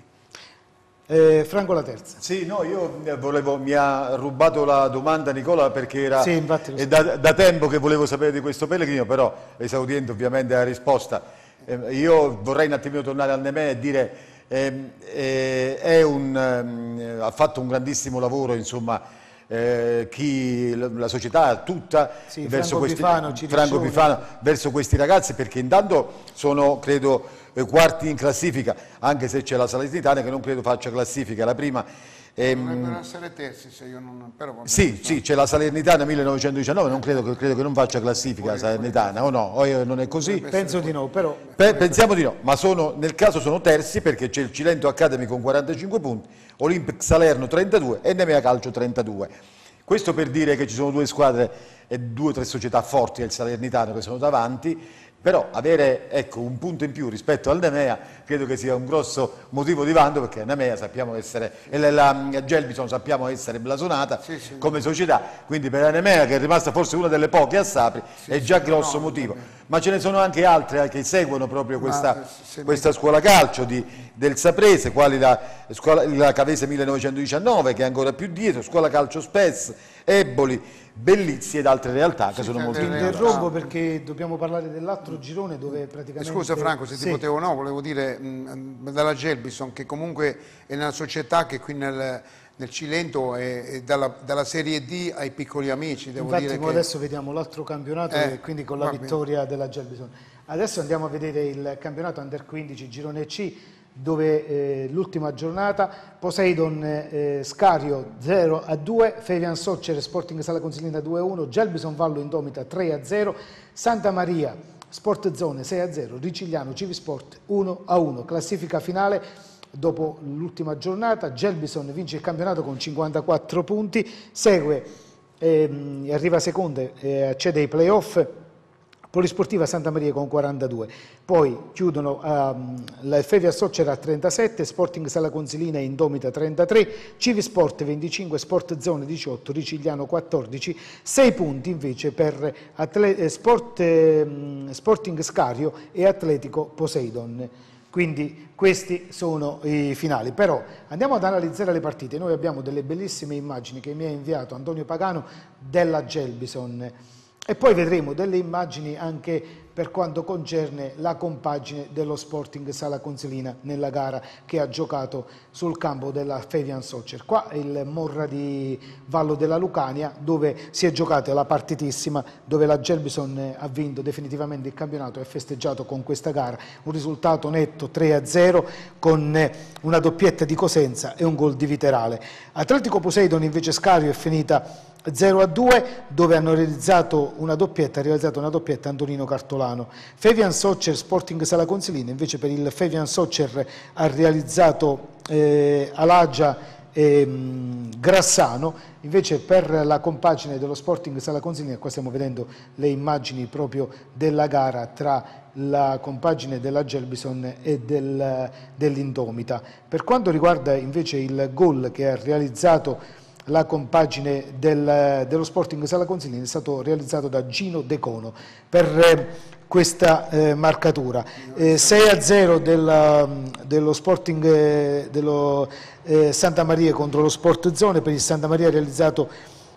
S1: Eh, Franco la terza.
S2: Sì, no, io volevo, mi ha rubato la domanda Nicola perché era
S1: sì,
S2: è da, da tempo che volevo sapere di questo Pellegrino, però esaudendo ovviamente la risposta, eh, io vorrei un attimino tornare al Nemea e dire eh, eh, è un, eh, ha fatto un grandissimo lavoro, insomma, eh, chi, la, la società tutta
S1: sì,
S2: verso,
S1: Franco
S2: questi,
S1: Bifano,
S2: Franco Bifano, verso questi ragazzi, perché intanto sono, credo, quarti in classifica, anche se c'è la Salernitana che non credo faccia classifica, la prima.
S3: Dovrebbero essere terzi se io non... Però
S2: sì, sì, c'è la Salernitana millenovecentodiciannove, non credo, credo che non faccia classifica la Salernitana, o no? O non è così?
S1: Penso di no, però...
S2: Pe pensiamo di no, ma sono, nel caso sono terzi perché c'è il Cilento Academy con quarantacinque punti, Olympic Salerno trentadue e Nemea Calcio trentadue. Questo per dire che ci sono due squadre e due o tre società forti del Salernitano che sono davanti, però avere ecco, un punto in più rispetto al Nemea credo che sia un grosso motivo di vanto, perché la Nemea sappiamo essere, e la, la Gelbison sappiamo essere blasonata sì, sì, come società, quindi per la Nemea, che è rimasta forse una delle poche a Sapri, sì, è già sì, grosso no, motivo. Ma ce ne sono anche altre che seguono proprio questa, questa scuola calcio di, del Saprese, quali la, scuola, la Cavese millenovecentodiciannove che è ancora più dietro, scuola calcio Spez, Eboli, Bellizzi ed altre realtà che
S3: Sì,
S2: sono
S3: sì,
S2: molto
S3: sì,
S2: importanti.
S1: Interrompo perché dobbiamo parlare dell'altro girone dove praticamente...
S3: Scusa Franco, se ti
S1: Sì.
S3: potevo no, volevo dire mh, dalla Gelbison, che comunque è una società che qui nel, nel Cilento è, è dalla, dalla Serie D ai piccoli amici, devo
S1: Infatti
S3: dire
S1: mo
S3: che...
S1: adesso vediamo l'altro campionato
S3: Eh,
S1: e quindi con la
S3: va bene.
S1: vittoria della Gelbison. Adesso andiamo a vedere il campionato Under quindici girone C, dove eh, l'ultima giornata Poseidon eh, Scario zero a due, Fabian Soccer Sporting Sala Consilina due a uno, Gelbison Vallo Indomita tre a zero, Santa Maria Sport Zone sei a zero, Ricigliano Civisport uno a uno. Classifica finale dopo l'ultima giornata: Gelbison vince il campionato con cinquantaquattro punti, segue ehm, arriva seconda e accede ai playoff Polisportiva Santa Maria con quarantadue, poi chiudono um, la Fevia Soccer a trentasette, Sporting Sala Consilina e Indomita trentatré, Civisport venticinque, Sport Zone diciotto, Ricigliano quattordici, sei punti invece per Atle Sport, eh, Sporting Scario e Atletico Poseidon. Quindi questi sono i finali, però andiamo ad analizzare le partite. Noi abbiamo delle bellissime immagini che mi ha inviato Antonio Pagano della Gelbison. E poi vedremo delle immagini anche per quanto concerne la compagine dello Sporting Sala Consilina nella gara che ha giocato sul campo della Fabian Soccer. Qua è il Morra di Vallo della Lucania, dove si è giocata la partitissima, dove la Gelbison ha vinto definitivamente il campionato e ha festeggiato con questa gara un risultato netto tre a zero con una doppietta di Cosenza e un gol di Viterale. Atletico Poseidon invece Scario è finita zero a due, dove hanno realizzato una doppietta, ha realizzato una doppietta Antonino Cartolano. Fabian Soccer Sporting Sala Consilina invece per il Fabian Soccer ha realizzato eh, Alagia e mh, Grassano, invece per la compagine dello Sporting Sala Consilina, qua stiamo vedendo le immagini proprio della gara tra la compagine della Gelbison e del, dell'Indomita. Per quanto riguarda invece il gol che ha realizzato la compagine del, dello Sporting Sala Consilina è stato realizzato da Gino De Cono per eh, questa eh, marcatura. Eh, sei a zero del, dello Sporting eh, dello, eh, Santa Maria contro lo Sport Zone. Per il Santa Maria ha realizzato,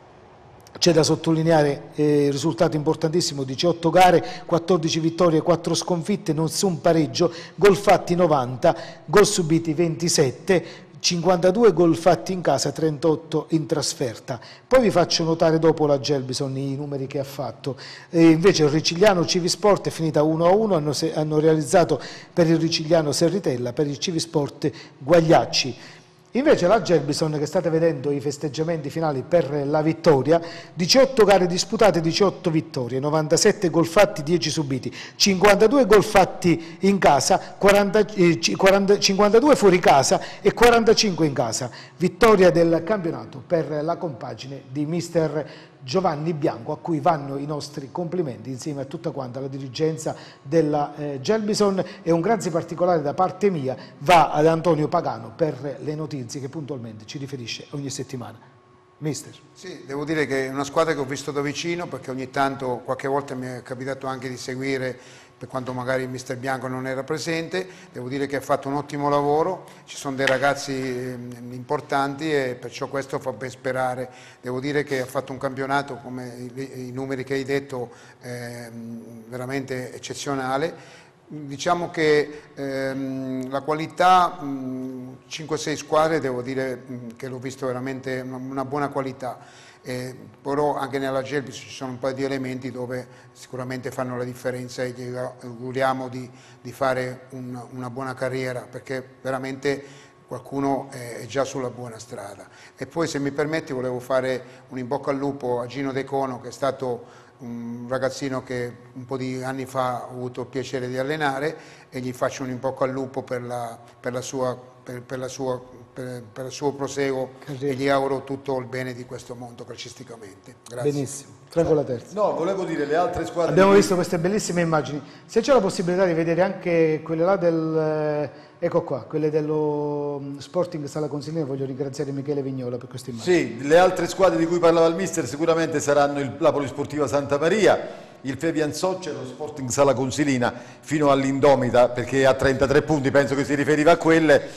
S1: c'è da sottolineare eh, il risultato importantissimo: diciotto gare, quattordici vittorie, quattro sconfitte, nessun pareggio, gol fatti novanta, gol subiti ventisette, cinquantadue gol fatti in casa, trentotto in trasferta. Poi vi faccio notare dopo la Gelbison i numeri che ha fatto. E invece il Ricigliano Civisport è finita uno a uno, hanno, hanno realizzato per il Ricigliano Serritella, per il Civisport Guagliacci. Invece la Gelbison, che state vedendo i festeggiamenti finali per la vittoria, diciotto gare disputate, diciotto vittorie, novantasette gol fatti, dieci subiti, cinquantadue gol fatti in casa, quaranta, eh, quaranta, cinquantadue fuori casa e quarantacinque in casa. Vittoria del campionato per la compagine di mister Giovanni Bianco, a cui vanno i nostri complimenti insieme a tutta quanta la dirigenza della eh, Gelbison, e un grazie particolare da parte mia va ad Antonio Pagano per le notizie che puntualmente ci riferisce ogni settimana. Mister.
S3: Sì, devo dire che è una squadra che ho visto da vicino, perché ogni tanto, qualche volta mi è capitato anche di seguire, per quanto magari il mister Bianco non era presente. Devo dire che ha fatto un ottimo lavoro, ci sono dei ragazzi eh, importanti e perciò questo fa ben sperare. Devo dire che ha fatto un campionato, come i, i numeri che hai detto, eh, veramente eccezionale. Diciamo che ehm, la qualità, cinque sei squadre, devo dire mh, che l'ho visto veramente una, una buona qualità. Eh, però anche nella Gelbison ci sono un paio di elementi dove sicuramente fanno la differenza e gli auguriamo di, di fare un, una buona carriera, perché veramente qualcuno è già sulla buona strada. E poi, se mi permetti, volevo fare un in bocca al lupo a Gino De Cono, che è stato un ragazzino che un po' di anni fa ho avuto il piacere di allenare, e gli faccio un in bocca al lupo per, la, per, la sua, per, per, la sua, per, per il suo proseguo, e gli auguro tutto il bene di questo mondo calcisticamente. Grazie.
S1: Benissimo. Franco la terza.
S2: No, volevo dire le altre squadre.
S1: Abbiamo
S2: di...
S1: visto queste bellissime immagini. Se c'è la possibilità di vedere anche quelle là del... Ecco qua, quelle dello Sporting Sala Consilina, voglio ringraziare Michele Vignola per queste immagini.
S2: Sì, le altre squadre di cui parlava il mister sicuramente saranno il, la Polisportiva Santa Maria, il Fabian Soccer, lo Sporting Sala Consilina, fino all'Indomita, perché ha trentatré punti, penso che si riferiva a quelle,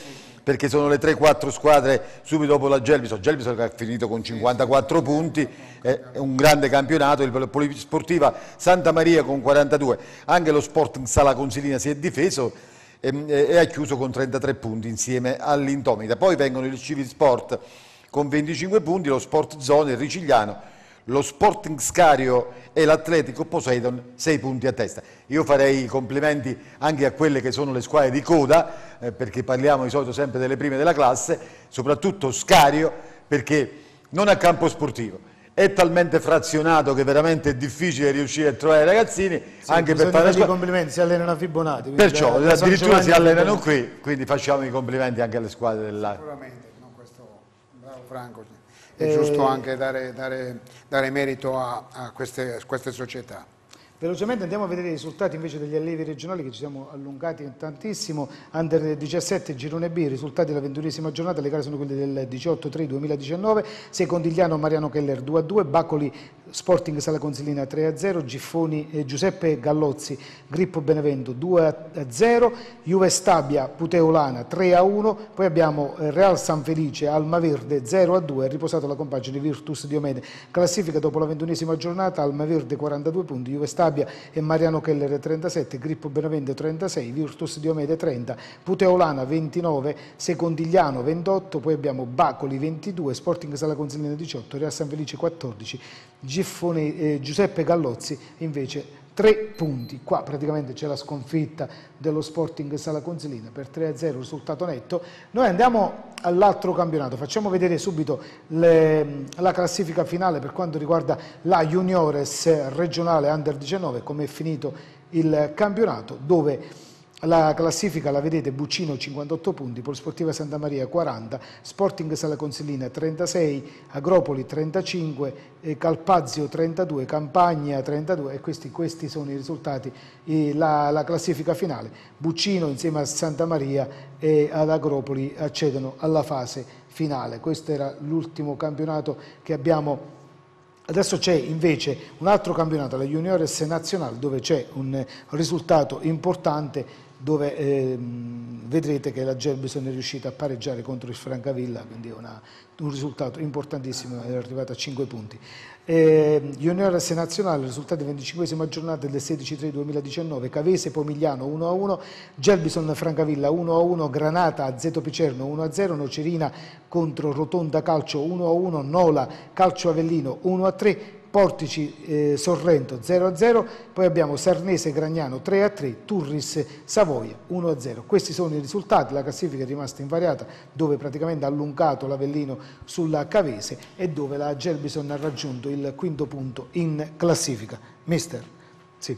S2: perché sono le tre quattro squadre subito dopo la Gelbison. Gelbison che ha finito con cinquantaquattro punti, è un grande campionato, il Polisportiva Santa Maria con quarantadue, anche lo Sporting Sala Consilina si è difeso e, e ha chiuso con trentatré punti insieme all'Intomita. Poi vengono il Civil Sport con venticinque punti, lo Sport Zone, il Ricigliano, lo Sporting Scario e l'Atletico Poseidon sei punti a testa. Io farei i complimenti anche a quelle che sono le squadre di coda, eh, perché parliamo di solito sempre delle prime della classe, soprattutto Scario, perché non ha campo sportivo, è talmente frazionato che veramente è difficile riuscire a trovare i ragazzini, sì, anche per fare
S1: i complimenti, si allenano a Fibonacci.
S2: Perciò da, addirittura si allenano qui, quindi facciamo i complimenti anche alle squadre dell'area.
S3: Sicuramente, no, questo, bravo Franco. È eh, giusto anche dare, dare, dare merito a, a queste, queste società.
S1: Velocemente andiamo a vedere i risultati invece degli allievi regionali, che ci siamo allungati tantissimo. Under diciassette, Girone B, i risultati della ventunesima giornata, le gare sono quelle del diciotto tre duemiladiciannove, Secondigliano Mariano Keller due a due, Bacoli Sporting Sala Consilina tre a zero, Giffoni, eh, Giuseppe Gallozzi Grippo Benevento due a zero, Juve Stabia Puteolana tre a uno, poi abbiamo eh, Real San Felice Almaverde zero a due, riposato la compagine Virtus Diomede. Classifica dopo la ventunesima giornata: Almaverde quarantadue punti, Juve Stabia e Mariano Keller trentasette, Grippo Benevento trentasei, Virtus Diomede trenta, Puteolana ventinove, Secondigliano ventotto, poi abbiamo Bacoli ventidue, Sporting Sala Consilina diciotto, Real San Felice quattordici, Giffoni, eh, Giuseppe Gallozzi invece tre punti. Qua praticamente c'è la sconfitta dello Sporting Sala Consilina per tre a zero, risultato netto. Noi andiamo all'altro campionato, facciamo vedere subito le, la classifica finale per quanto riguarda la Juniores regionale Under diciannove, come è finito il campionato, dove la classifica la vedete: Buccino cinquantotto punti, Polisportiva Santa Maria quaranta, Sporting Sala Consilina trentasei, Agropoli trentacinque, Calpazio trentadue, Campagna trentadue, e questi, questi sono i risultati, la, la classifica finale. Buccino insieme a Santa Maria e ad Agropoli accedono alla fase finale. Questo era l'ultimo campionato che abbiamo. Adesso c'è invece un altro campionato, la Juniores Nazionale, dove c'è un risultato importante, dove eh, vedrete che la Gelbison è riuscita a pareggiare contro il Francavilla, quindi una, un risultato importantissimo, è arrivata a cinque punti. Eh, Juniores Nazionale, risultati venticinquesima giornata del sedici tre duemiladiciannove, Cavese Pomigliano uno a uno, Gelbison Francavilla uno a uno, Granata a Zeto Picerno uno a zero, Nocerina contro Rotonda Calcio uno a uno, Nola Calcio Avellino uno a tre, Portici eh, Sorrento zero a zero, poi abbiamo Sarnese Gragnano tre a tre, Turris Savoia uno a zero. Questi sono i risultati, la classifica è rimasta invariata, dove praticamente ha allungato l'Avellino sulla Cavese e dove la Gelbison ha raggiunto il quinto punto in classifica. Mister, sì.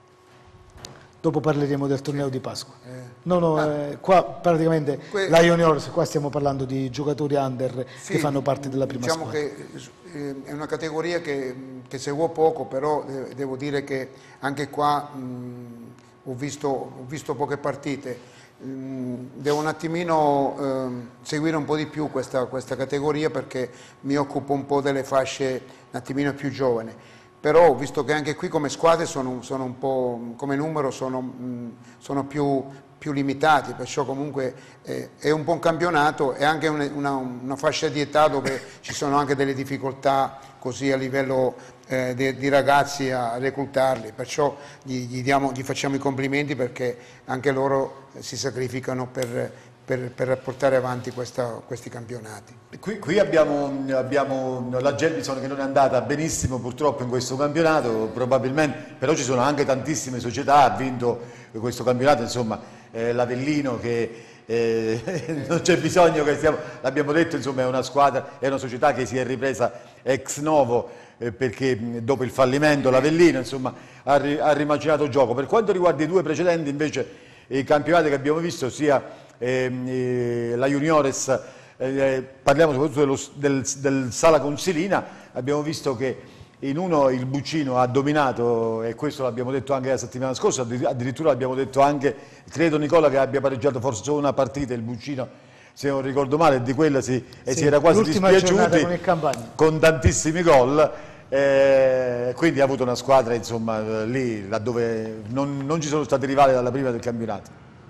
S1: Dopo parleremo del torneo di Pasqua. Eh. No, no, ah. eh, qua praticamente que la Juniors, qua stiamo parlando di giocatori under sì, che fanno parte della prima
S3: diciamo
S1: squadra.
S3: Che è una categoria che, che seguo poco, però devo dire che anche qua mh, ho, visto, ho visto poche partite. Mh, devo un attimino eh, seguire un po' di più questa, questa categoria, perché mi occupo un po' delle fasce un attimino più giovani. Però ho visto che anche qui come squadre sono, sono un po', come numero sono, mh, sono più, più limitati, perciò comunque eh, è un buon campionato, è anche una, una, una fascia di età dove ci sono anche delle difficoltà così a livello eh, di, di ragazzi a reclutarli, perciò gli, gli, diamo, gli facciamo i complimenti, perché anche loro si sacrificano per, per, per portare avanti questa, questi campionati.
S2: Qui, qui abbiamo, abbiamo la Gelbison che non è andata benissimo purtroppo in questo campionato, probabilmente, però ci sono anche tantissime società, ha vinto questo campionato, insomma eh, l'Avellino che eh, non c'è bisogno che stiamo, l'abbiamo detto, insomma è una squadra, è una società che si è ripresa ex novo eh, perché dopo il fallimento l'Avellino insomma ha, ri, ha rimacinato gioco. Per quanto riguarda i due precedenti invece, i campionati che abbiamo visto, sia eh, eh, la Juniores, Eh, parliamo soprattutto dello, del, del Sala Consilina, abbiamo visto che in uno il Buccino ha dominato, e questo l'abbiamo detto anche la settimana scorsa, addirittura l'abbiamo detto anche, credo Nicola, che abbia pareggiato forse solo una partita il Buccino, se non ricordo male, di quella si, sì, e si era quasi dispiaciuti con, con tantissimi gol, eh, quindi ha avuto una squadra insomma lì laddove non, non ci sono stati rivali dalla prima del campionato.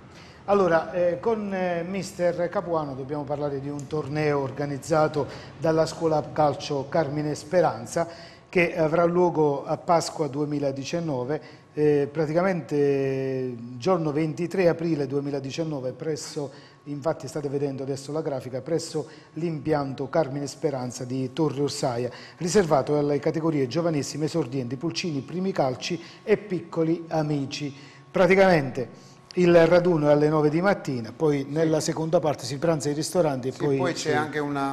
S1: Allora, eh, con eh, mister Capuano dobbiamo parlare di un torneo organizzato dalla Scuola Calcio Carmine Speranza che avrà luogo a Pasqua duemiladiciannove, eh, praticamente eh, giorno ventitré aprile duemiladiciannove presso, infatti state vedendo adesso la grafica, presso l'impianto Carmine Speranza di Torre Orsaia, riservato alle categorie giovanissime, esordienti, pulcini, primi calci e piccoli amici. Praticamente il raduno è alle nove di mattina, poi nella seconda parte si pranza ai ristoranti e
S3: sì,
S1: poi...
S3: poi c'è
S1: sì.
S3: anche una,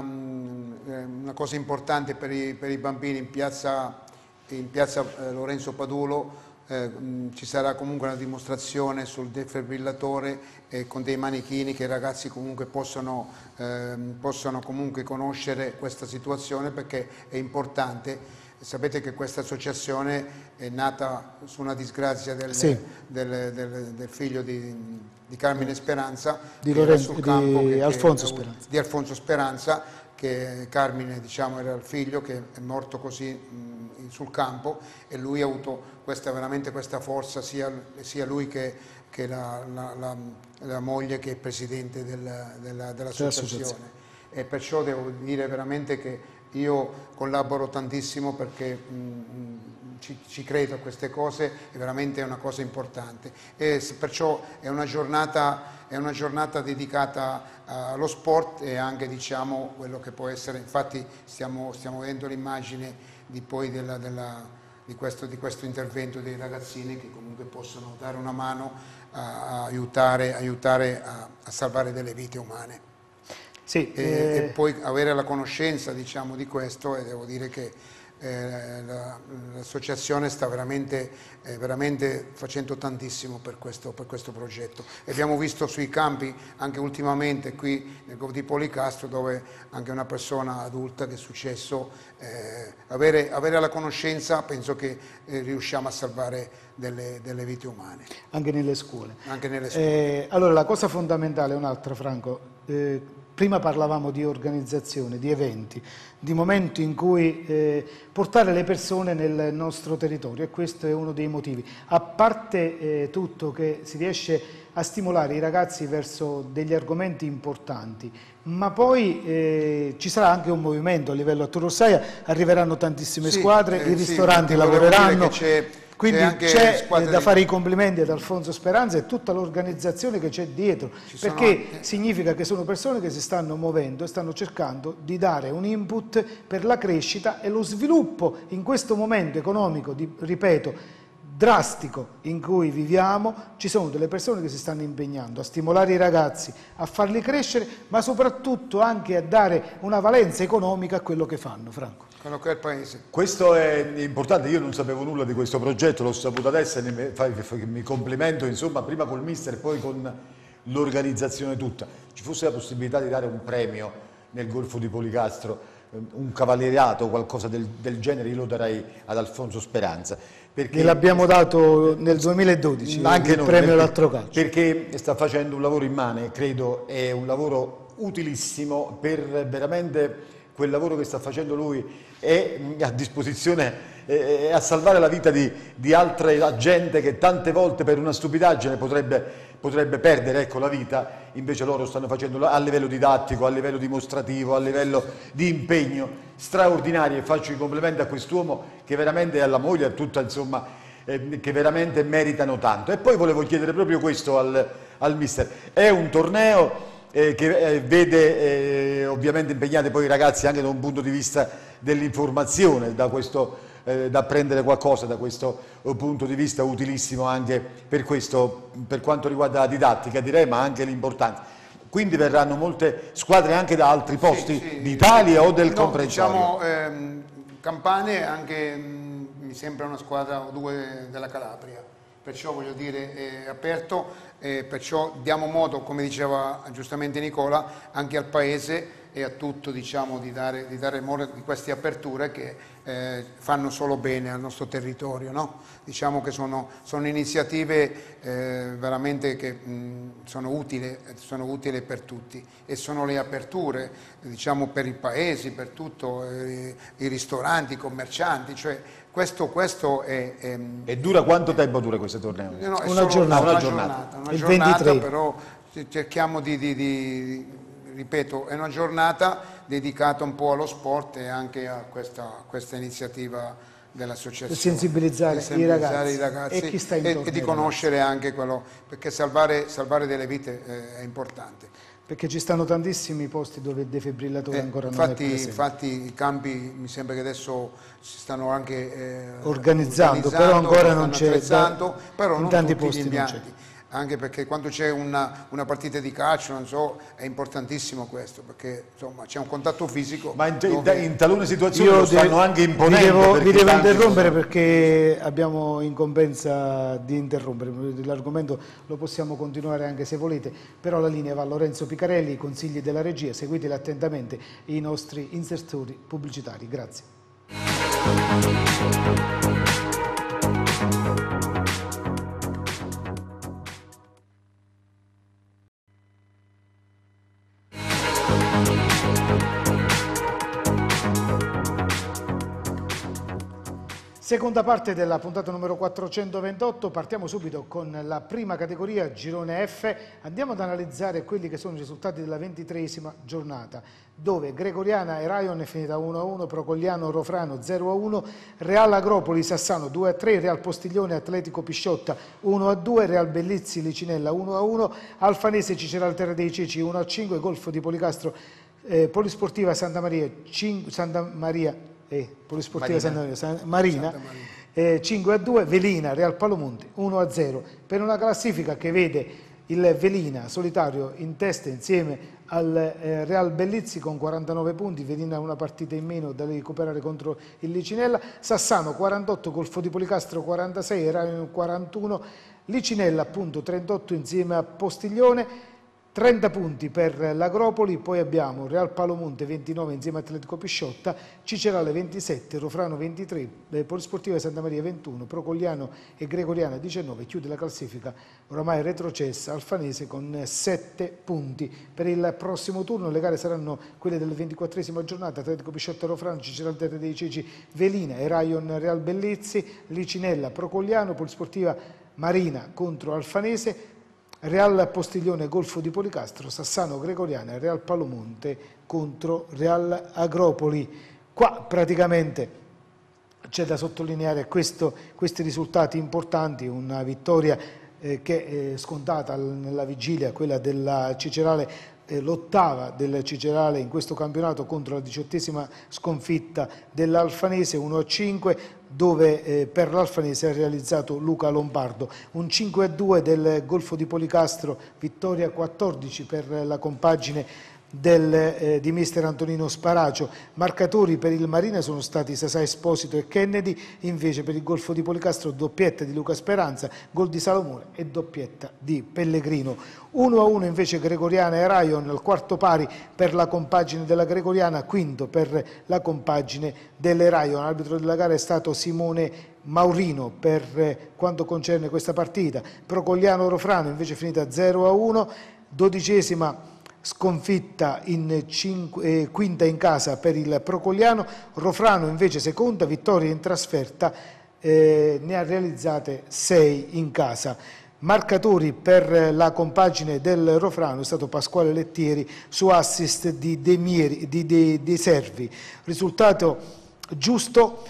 S3: una cosa importante per i, per i bambini in piazza, in piazza Lorenzo Padulo. Eh, ci sarà comunque una dimostrazione sul defibrillatore eh, con dei manichini che i ragazzi comunque possono, eh, possono comunque conoscere questa situazione, perché è importante. Sapete che questa associazione è nata su una disgrazia del,
S1: sì.
S3: del, del, del figlio di, di Carmine Speranza,
S1: di,
S3: che
S1: Lorenzo,
S3: sul campo,
S1: di,
S3: che,
S1: Alfonso
S3: che,
S1: Speranza.
S3: di Alfonso Speranza, che Carmine, diciamo, era il figlio che è morto così mh, sul campo, e lui ha avuto questa, veramente questa forza, sia, sia lui che, che la, la, la, la moglie, che è presidente del, della, dell'associazione. E perciò devo dire veramente che io collaboro tantissimo, perché mh, ci, ci credo a queste cose, è veramente una cosa importante, e perciò è una giornata, è una giornata dedicata allo sport e anche, diciamo, quello che può essere, infatti stiamo, stiamo vedendo l'immagine di poi della, della, di, questo, di questo intervento dei ragazzini che comunque possono dare una mano a, a aiutare, aiutare a, a salvare delle vite umane.
S1: Sì,
S3: e,
S1: eh...
S3: e poi avere la conoscenza, diciamo, di questo, e devo dire che eh, l'associazione sta veramente, eh, veramente facendo tantissimo per questo, per questo progetto. E abbiamo visto sui campi anche ultimamente qui nel Golf di Policastro, dove anche una persona adulta, che è successo, eh, avere, avere la conoscenza, penso che eh, riusciamo a salvare delle, delle vite umane.
S1: Anche nelle scuole.
S3: Anche nelle scuole.
S1: Eh, allora la cosa fondamentale è un'altra, Franco. Eh, Prima parlavamo di organizzazione, di eventi, di momenti in cui eh, portare le persone nel nostro territorio, e questo è uno dei motivi. A parte eh, tutto che si riesce a stimolare i ragazzi verso degli argomenti importanti, ma poi eh, ci sarà anche un movimento a livello a Torre Orsaia, arriveranno tantissime
S3: sì,
S1: squadre,
S3: eh,
S1: i ristoranti
S3: sì,
S1: lavoreranno.
S3: Quindi
S1: c'è da fare i complimenti ad Alfonso Speranza e tutta l'organizzazione che c'è dietro, perché
S3: anche...
S1: significa che sono persone che si stanno muovendo e stanno cercando di dare un input per la crescita e lo sviluppo in questo momento economico, di, ripeto, drastico in cui viviamo. Ci sono delle persone che si stanno impegnando a stimolare i ragazzi, a farli crescere, ma soprattutto anche a dare una valenza economica a quello che fanno, Franco.
S3: Quello che è il paese.
S2: Questo è importante, io non sapevo nulla di questo progetto, l'ho saputo adesso e mi, mi complimento, insomma, prima col mister e poi con l'organizzazione tutta. Ci fosse la possibilità di dare un premio nel Golfo di Policastro, un cavalieriato o qualcosa del, del genere, io lo darei ad Alfonso Speranza.
S1: Gliel'abbiamo dato nel duemiladodici,
S2: anche
S1: il
S2: noi,
S1: premio
S2: perché,
S1: L'Altro Calcio.
S2: Perché sta facendo un lavoro immane, credo, è un lavoro utilissimo per veramente quel lavoro che sta facendo lui, è a disposizione, è a salvare la vita di, di altra gente che tante volte per una stupidaggine potrebbe, potrebbe perdere, ecco, la vita. Invece loro stanno facendo a livello didattico, a livello dimostrativo, a livello di impegno straordinario, e faccio i complimenti a quest'uomo che veramente, alla moglie, a tutta, insomma, eh, che veramente meritano tanto. E poi volevo chiedere proprio questo al, al mister, è un torneo Eh, che eh, vede eh, ovviamente impegnati poi i ragazzi anche da un punto di vista dell'informazione, da, questo, eh, da apprendere qualcosa da questo eh, punto di vista utilissimo anche per questo, per quanto riguarda la didattica, direi, ma anche l'importanza. Quindi verranno molte squadre anche da altri posti sì, sì, d'Italia o del
S3: no,
S2: comprensorio?
S3: Diciamo ehm, Campane, anche mh, mi sembra una squadra o due della Calabria. Perciò voglio dire, è aperto, eh, perciò diamo modo, come diceva giustamente Nicola, anche al paese e a tutto, diciamo, di dare, di dare modo di queste aperture che eh, fanno solo bene al nostro territorio, no? Diciamo che sono, sono iniziative eh, veramente che mh, sono utili, sono utili per tutti, e sono le aperture, diciamo, per i paesi, per tutto, eh, i ristoranti, i commercianti, cioè Questo, questo è, è...
S2: E dura quanto tempo dura questo torneo?
S3: No, è
S1: una, giornata.
S3: una
S1: una
S3: giornata, una
S1: il
S3: giornata
S1: ventitré.
S3: Però cerchiamo di, di, di, ripeto, è una giornata dedicata un po' allo sport e anche a questa, questa iniziativa dell'associazione.
S1: Sensibilizzare,
S3: di sensibilizzare
S1: i, ragazzi
S3: i ragazzi
S1: e chi sta
S3: e,
S1: intorno
S3: e di conoscere ragazzi. Anche quello, perché salvare, salvare delle vite eh, è importante.
S1: Perché ci stanno tantissimi posti dove il defibrillatore
S3: eh,
S1: ancora
S3: infatti,
S1: non è presente.
S3: Infatti i campi mi sembra che adesso si stanno anche eh,
S1: organizzando, organizzando, però ancora non c'è,
S3: però
S1: in
S3: non
S1: tanti
S3: tutti
S1: posti
S3: gli impianti. Anche perché quando c'è una, una partita di calcio, non so, è importantissimo questo, perché insomma c'è un contatto fisico.
S2: Ma in,
S3: dove...
S2: in talune situazioni lo stanno anche imponendo.
S1: Vi devo, vi devo interrompere
S2: sono...
S1: perché abbiamo incombenza di interrompere, l'argomento lo possiamo continuare anche se volete, però la linea va a Lorenzo Picarelli, i consigli della regia, seguiteli attentamente i nostri insertori pubblicitari. Grazie. Seconda parte della puntata numero quattrocentoventotto, partiamo subito con la prima categoria, girone F. Andiamo ad analizzare quelli che sono i risultati della ventitreesima giornata, dove Gregoriana e Rajon è finita uno a uno, Procogliano Rofrano zero a uno, Real Agropoli Sassano due a tre, Real Postiglione Atletico Pisciotta uno a due, Real Bellizzi Licinella uno a uno, Alfanese Ciceral Terra dei Ceci uno a cinque, Golfo di Policastro eh, Polisportiva Santa Maria, cinque, Santa Maria Eh, Polisportiva Marina, Santa Marina, Marina. Eh, cinque a due, Velina, Real Palomonte uno a zero, per una classifica che vede il Velina solitario in testa insieme al eh, Real Bellizzi con quarantanove punti, Velina una partita in meno da recuperare contro il Licinella, Sassano quarantotto, Golfo di Policastro quarantasei, Rajon quarantuno, Licinella appunto trentotto insieme a Postiglione, trenta punti per l'Agropoli, poi abbiamo Real Palomonte ventinove insieme a Atletico Pisciotta, Cicerale ventisette, Rofrano ventitré, Polisportiva Santa Maria ventuno, Procogliano e Gregoriana diciannove, chiude la classifica oramai retrocessa Alfanese con sette punti. Per il prossimo turno le gare saranno quelle della ventiquattresima giornata, Atletico Pisciotta Rofrano, Cicerale Terra dei Ceci Velina e Rajon Real Bellizzi, Licinella Procogliano, Polisportiva Marina contro Alfanese, Real Postiglione Golfo di Policastro, Sassano Gregoriana e Real Palomonte contro Real Agropoli. Qua praticamente c'è da sottolineare questo, questi risultati importanti, una vittoria eh, che è scontata nella vigilia, quella della Cicerale, eh, l'ottava del Cicerale in questo campionato contro la diciottesima sconfitta dell'Alfanese uno a cinque, dove eh, per l'Alfanese ha realizzato Luca Lombardo. Un cinque a due del Golfo di Policastro, vittoria quattordici per la compagine del, eh, di mister Antonino Sparacio. Marcatori per il Marina sono stati Sasà Esposito e Kennedy, invece per il Golfo di Policastro doppietta di Luca Speranza, gol di Salomone e doppietta di Pellegrino. uno a uno invece Gregoriana e Rajon, al quarto pari per la compagine della Gregoriana, quinto per la compagine delle Rajon. Arbitro della gara è stato Simone Maurino per eh, quanto concerne questa partita. Procogliano Rofrano invece finita zero a uno, dodicesima sconfitta in cinque, eh, quinta in casa per il Procogliano, Rofrano invece seconda, vittoria in trasferta, eh, ne ha realizzate sei in casa. Marcatori per la compagine del Rofrano è stato Pasquale Lettieri su assist di De, Mieri, di, De, De Servi. Risultato giusto,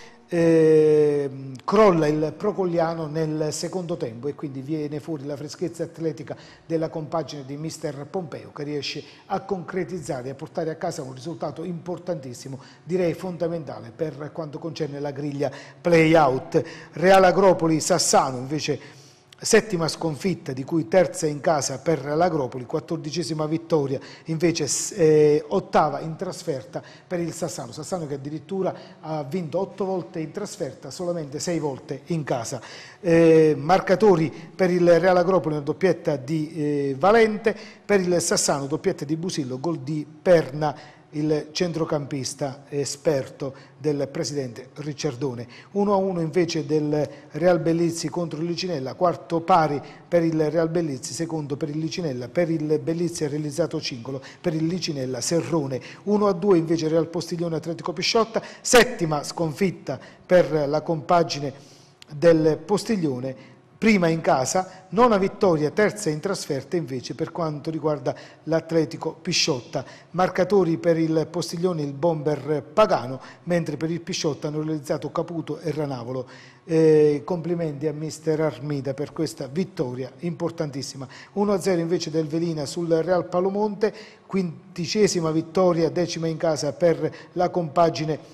S1: eh, crolla il Procogliano nel secondo tempo e quindi viene fuori la freschezza atletica della compagine di mister Pompeo, che riesce a concretizzare e a portare a casa un risultato importantissimo, direi fondamentale per quanto concerne la griglia play-out. Real Agropoli Sassano invece settima sconfitta, di cui terza in casa per l'Agropoli, quattordicesima vittoria, invece eh, ottava in trasferta per il Sassano. Sassano che addirittura ha vinto otto volte in trasferta, solamente sei volte in casa. Eh, marcatori per il Real Agropoli, una doppietta di eh, Valente, per il Sassano doppietta di Busillo, gol di Perna, il centrocampista esperto del presidente Ricciardone. uno a uno invece del Real Bellizzi contro il Licinella, quarto pari per il Real Bellizzi, secondo per il Licinella, per il Bellizzi ha realizzato Cingolo, per il Licinella Serrone. uno a due invece Real Postiglione Atletico Pisciotta, settima sconfitta per la compagine del Postiglione, prima in casa, nona vittoria, terza in trasferta invece per quanto riguarda l'Atletico Pisciotta. Marcatori per il Postiglione il bomber Pagano, mentre per il Pisciotta hanno realizzato Caputo e Ranavolo. Eh, complimenti a mister Armida per questa vittoria importantissima. uno a zero invece del Velina sul Real Palomonte, quindicesima vittoria, decima in casa per la compagine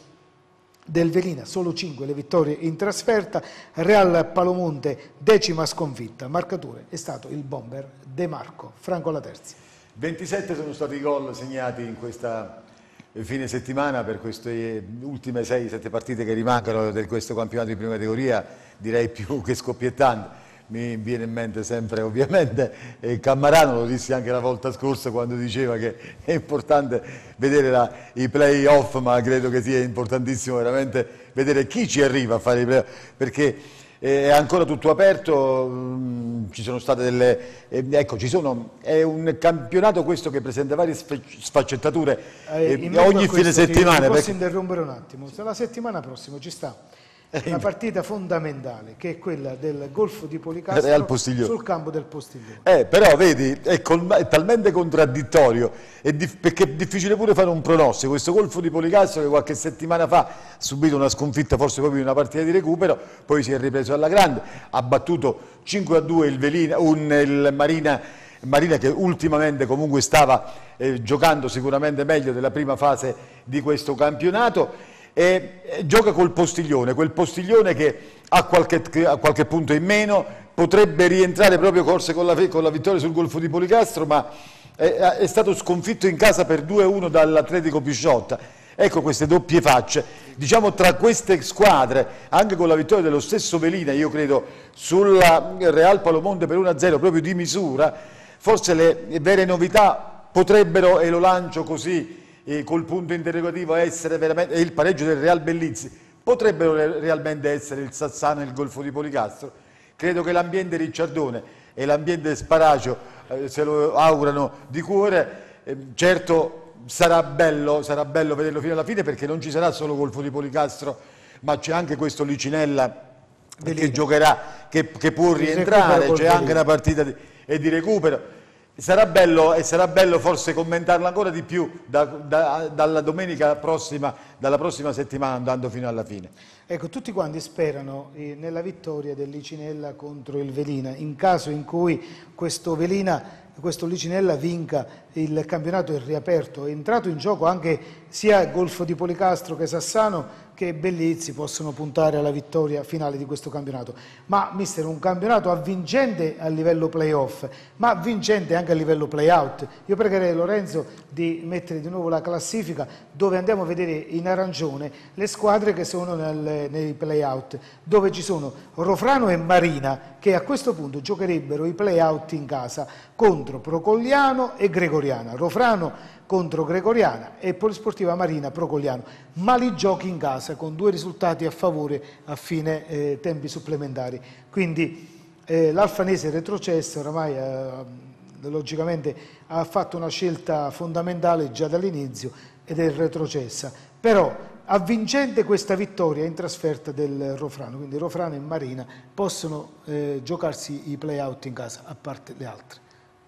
S1: del Velina, solo cinque le vittorie in trasferta. Real Palomonte decima sconfitta, marcatore è stato il bomber De Marco. Franco Laterzi.
S2: ventisette sono stati i gol segnati in questa fine settimana per queste ultime sei sette partite che rimangono di questo campionato di prima categoria, direi più che scoppiettante. Mi viene in mente sempre ovviamente eh, Cammarano, lo dissi anche la volta scorsa quando diceva che è importante vedere la, i play-off, ma credo che sia importantissimo veramente vedere chi ci arriva a fare i play-off, perché eh, è ancora tutto aperto, mh, ci sono state delle... Eh, ecco, ci sono, è un campionato questo che presenta varie sfaccettature eh, eh, ogni fine settimana.
S1: Posso
S2: perché...
S1: interrompere un attimo? Se la settimana prossima ci sta una partita fondamentale che è quella del Golfo di Policastro sul campo del Postiglione.
S2: Eh, però vedi, è, è talmente contraddittorio è perché è difficile pure fare un pronostico. Questo Golfo di Policastro che qualche settimana fa ha subito una sconfitta, forse proprio in una partita di recupero, poi si è ripreso alla grande, ha battuto cinque a due il, Velina, un, il Marina, Marina che ultimamente comunque stava eh, giocando sicuramente meglio della prima fase di questo campionato. E, e gioca col Postiglione, quel Postiglione che ha qualche, che ha qualche punto in meno, potrebbe rientrare proprio forse con la, con la vittoria sul Golfo di Policastro, ma è, è stato sconfitto in casa per due a uno dall'Atletico Pisciotta. Ecco queste doppie facce, diciamo tra queste squadre, anche con la vittoria dello stesso Velina, io credo sulla Real Palomonte per uno a zero proprio di misura, forse le vere novità potrebbero, e lo lancio così, e col punto interrogativo essere veramente, e il pareggio del Real Bellizzi potrebbero realmente essere il Sassano e il Golfo di Policastro. Credo che l'ambiente Ricciardone e l'ambiente Sparacio eh, se lo augurano di cuore. Eh, certo sarà bello, sarà bello vederlo fino alla fine, perché non ci sarà solo Golfo di Policastro, ma c'è anche questo Licinella che giocherà, che, che può rientrare, c'è anche una partita di, e di recupero. Sarà bello, e sarà bello forse commentarlo ancora di più da, da, dalla domenica prossima, dalla prossima settimana, andando fino alla fine.
S1: Ecco, tutti quanti sperano eh, nella vittoria del Licinella contro il Velina, in caso in cui questo Velina, questo Licinella vinca il campionato è riaperto, è entrato in gioco anche sia Golfo di Policastro che Sassano che Bellizzi possono puntare alla vittoria finale di questo campionato. Ma mister, un campionato avvincente a livello playoff, ma vincente anche a livello playout. Io pregherei Lorenzo di mettere di nuovo la classifica dove andiamo a vedere in arancione le squadre che sono nel, nei playout, dove ci sono Rofrano e Marina che a questo punto giocherebbero i playout in casa contro Procogliano e Gregoriana. Rofrano contro Gregoriana e Polisportiva Marina Procogliano, ma li giochi in casa con due risultati a favore a fine eh, tempi supplementari. Quindi eh, l'Alfanese retrocessa, oramai eh, logicamente ha fatto una scelta fondamentale già dall'inizio ed è retrocessa, però avvincente questa vittoria in trasferta del Rofrano, quindi Rofrano e Marina possono eh, giocarsi i play-out in casa, a parte le altre.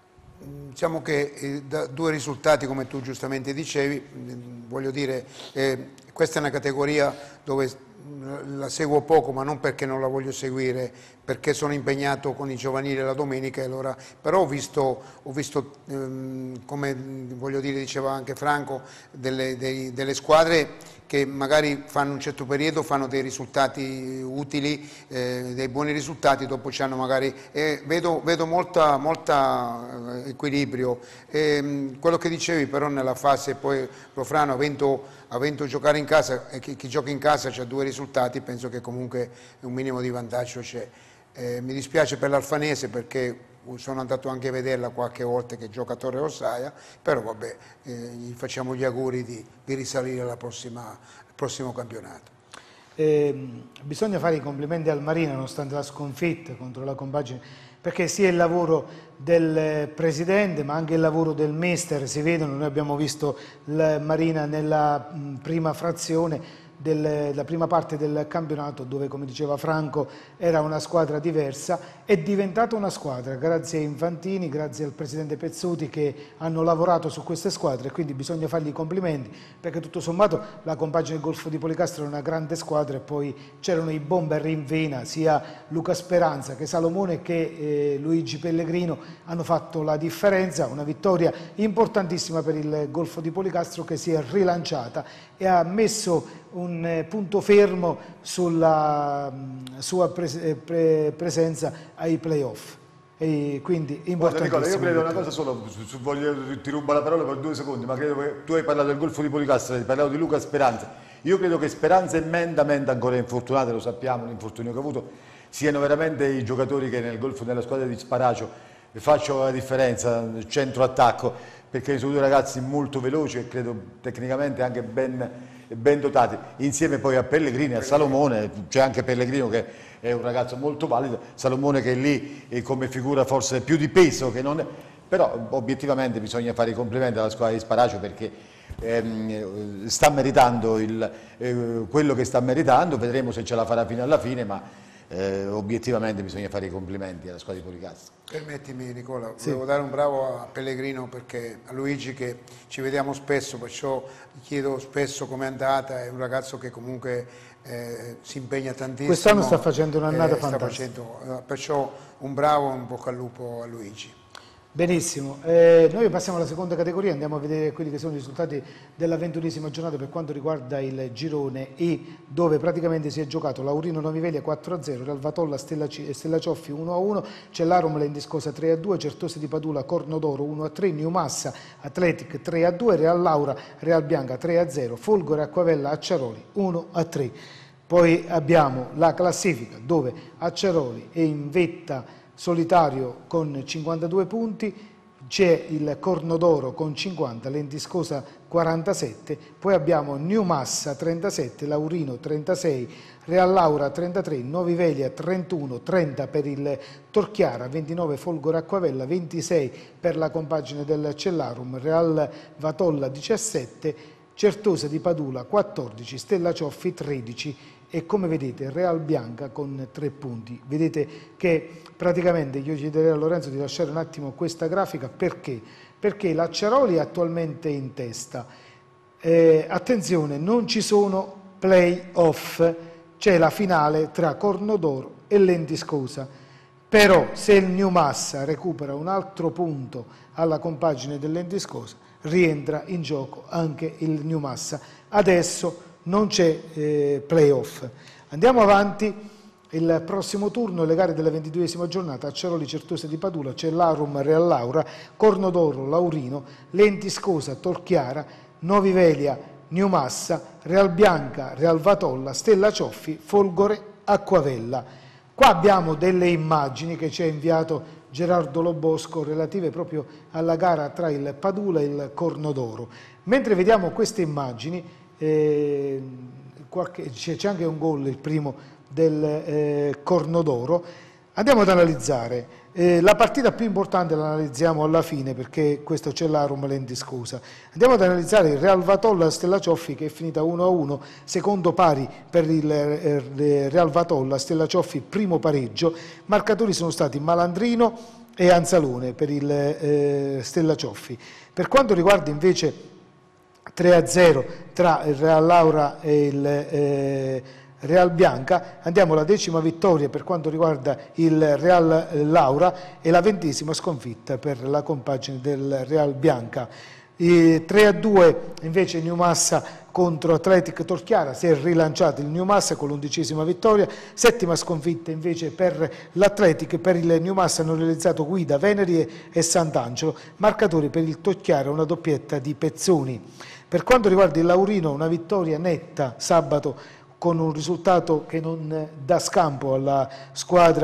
S3: Diciamo che eh, da due risultati, come tu giustamente dicevi, eh, voglio dire, eh, questa è una categoria dove la seguo poco, ma non perché non la voglio seguire, perché sono impegnato con i giovanili la domenica, e allora, però ho visto, ho visto ehm, come voglio dire, diceva anche Franco, delle, dei, delle squadre che magari fanno un certo periodo, fanno dei risultati utili, eh, dei buoni risultati, dopo c'hanno magari, eh, vedo, vedo molta, molta equilibrio. E, quello che dicevi però nella fase poi Rofrano, avendo, avendo giocare in casa, e chi, chi gioca in casa c'ha due risultati, penso che comunque un minimo di vantaggio c'è. Eh, mi dispiace per l'Alfanese perché sono andato anche a vederla qualche volta che gioca a Torre Ossaia, però vabbè, eh, gli facciamo gli auguri di, di risalire alla prossima, al prossimo campionato.
S1: Eh, bisogna fare i complimenti al Marina nonostante la sconfitta contro la compagine, perché sia il lavoro del presidente ma anche il lavoro del mister si vedono. Noi abbiamo visto la Marina nella mh, prima frazione della prima parte del campionato, dove, come diceva Franco, era una squadra diversa, è diventata una squadra grazie a Infantini, grazie al presidente Pezzuti, che hanno lavorato su queste squadre, e quindi bisogna fargli i complimenti, perché tutto sommato la compagine del Golfo di Policastro era una grande squadra, e poi c'erano i bomber in vena, sia Luca Speranza che Salomone che eh, Luigi Pellegrino hanno fatto la differenza. Una vittoria importantissima per il Golfo di Policastro, che si è rilanciata e ha messo un eh, punto fermo sulla mh, sua pres pre presenza ai playoff. E quindi importantissimo.
S2: Guarda, Nicola, io credo una cosa solo, su, su, voglio, ti rubo la parola per due secondi, ma credo che tu hai parlato del Golfo di Policastro, hai parlato di Luca Speranza. Io credo che Speranza e Menda, Menda ancora infortunate, lo sappiamo, l'infortunio che ha avuto, siano veramente i giocatori che nel Golfo, nella squadra di Sparacio, faccio la differenza, centro-attacco, perché sono due ragazzi molto veloci e credo tecnicamente anche ben, ben dotati, insieme poi a Pellegrini, a Salomone. C'è anche Pellegrino che è un ragazzo molto valido, Salomone che è lì è come figura forse più di peso, che non è, però obiettivamente bisogna fare i complimenti alla squadra di Sparacio, perché ehm, sta meritando il, eh, quello che sta meritando. Vedremo se ce la farà fino alla fine, ma Eh, obiettivamente bisogna fare i complimenti alla squadra di Policastro.
S3: Permettimi, Nicola,
S1: sì.
S3: volevo dare un bravo a Pellegrino, perché a Luigi, che ci vediamo spesso, perciò gli chiedo spesso com'è andata. È un ragazzo che comunque eh, si impegna tantissimo.
S1: Quest'anno sta facendo un'annata
S3: eh,
S1: fantastica.
S3: Facendo, perciò un bravo, un bocca al lupo a Luigi.
S1: Benissimo, eh, noi passiamo alla seconda categoria, andiamo a vedere quelli che sono i risultati della ventunesima giornata per quanto riguarda il girone E, dove praticamente si è giocato Laurino Novivelia quattro a zero, Realvatolla Stella, Stella Cioffi uno a uno, Cellarum Lendiscosa tre a due, Certosa di Padula Cornodoro uno a tre, Niumassa Athletic tre a due, Real Laura Real Bianca tre a zero, Folgore Acquavella Acciaroli uno a tre. Poi abbiamo la classifica, dove Acciaroli è in vetta solitario con cinquantadue punti, c'è il Cornodoro con cinquanta, Lentiscosa quarantasette, poi abbiamo Niumassa trentasette, Laurino trentasei, Real Laura trentatré, Novivelia trentuno, trenta per il Torchiara, ventinove Folgore Acquavella, ventisei per la compagine del Cellarum, Real Vatolla diciassette, Certosa di Padula quattordici, Stella Cioffi tredici, e come vedete Real Bianca con tre punti. Vedete che praticamente io chiederei a Lorenzo di lasciare un attimo questa grafica, perché? Perché l'Acciaroli è attualmente in testa. Eh, attenzione, non ci sono play-off, c'è la finale tra Cornodoro e Lendiscosa. Però se il Niumassa recupera un altro punto alla compagine del Lendiscosa, rientra in gioco anche il Niumassa. Adesso non c'è eh, playoff. Andiamo avanti, il prossimo turno, le gare della ventiduesima giornata: Acciaroli Certosa di Padula, Cellarum Real Laura, Cornodoro Laurino, Lentiscosa Torchiara, Novivelia Niumassa, Real Bianca Real Vatolla, Stella Cioffi, Folgore Acquavella. Qua abbiamo delle immagini che ci ha inviato Gerardo Lobosco relative proprio alla gara tra il Padula e il Cornodoro. Mentre vediamo queste immagini, Eh, c'è anche un gol, il primo del eh, Cornodoro. Andiamo ad analizzare eh, la partita più importante, la analizziamo alla fine, perché questo c'è l'Arum Lendiscosa. Andiamo ad analizzare il Real Vatolla Stella Cioffi, che è finita uno a uno, secondo pari per il eh, Real Vatolla Stella Cioffi, primo pareggio. Marcatori sono stati Malandrino e Anzalone per il eh, Stella Cioffi. Per quanto riguarda invece tre a zero tra il Real Laura e il eh, Real Bianca, andiamo alla decima vittoria per quanto riguarda il Real Laura e la ventesima sconfitta per la compagine del Real Bianca. E tre a due invece Niumassa contro Athletic Torchiara, si è rilanciato il Niumassa con l'undicesima vittoria, settima sconfitta invece per l'Athletic. Per il Niumassa hanno realizzato Guida, Veneri e Sant'Angelo, marcatori per il Torchiara una doppietta di Pezzoni. Per quanto riguarda il Laurino, una vittoria netta sabato con un risultato che non dà scampo alla squadra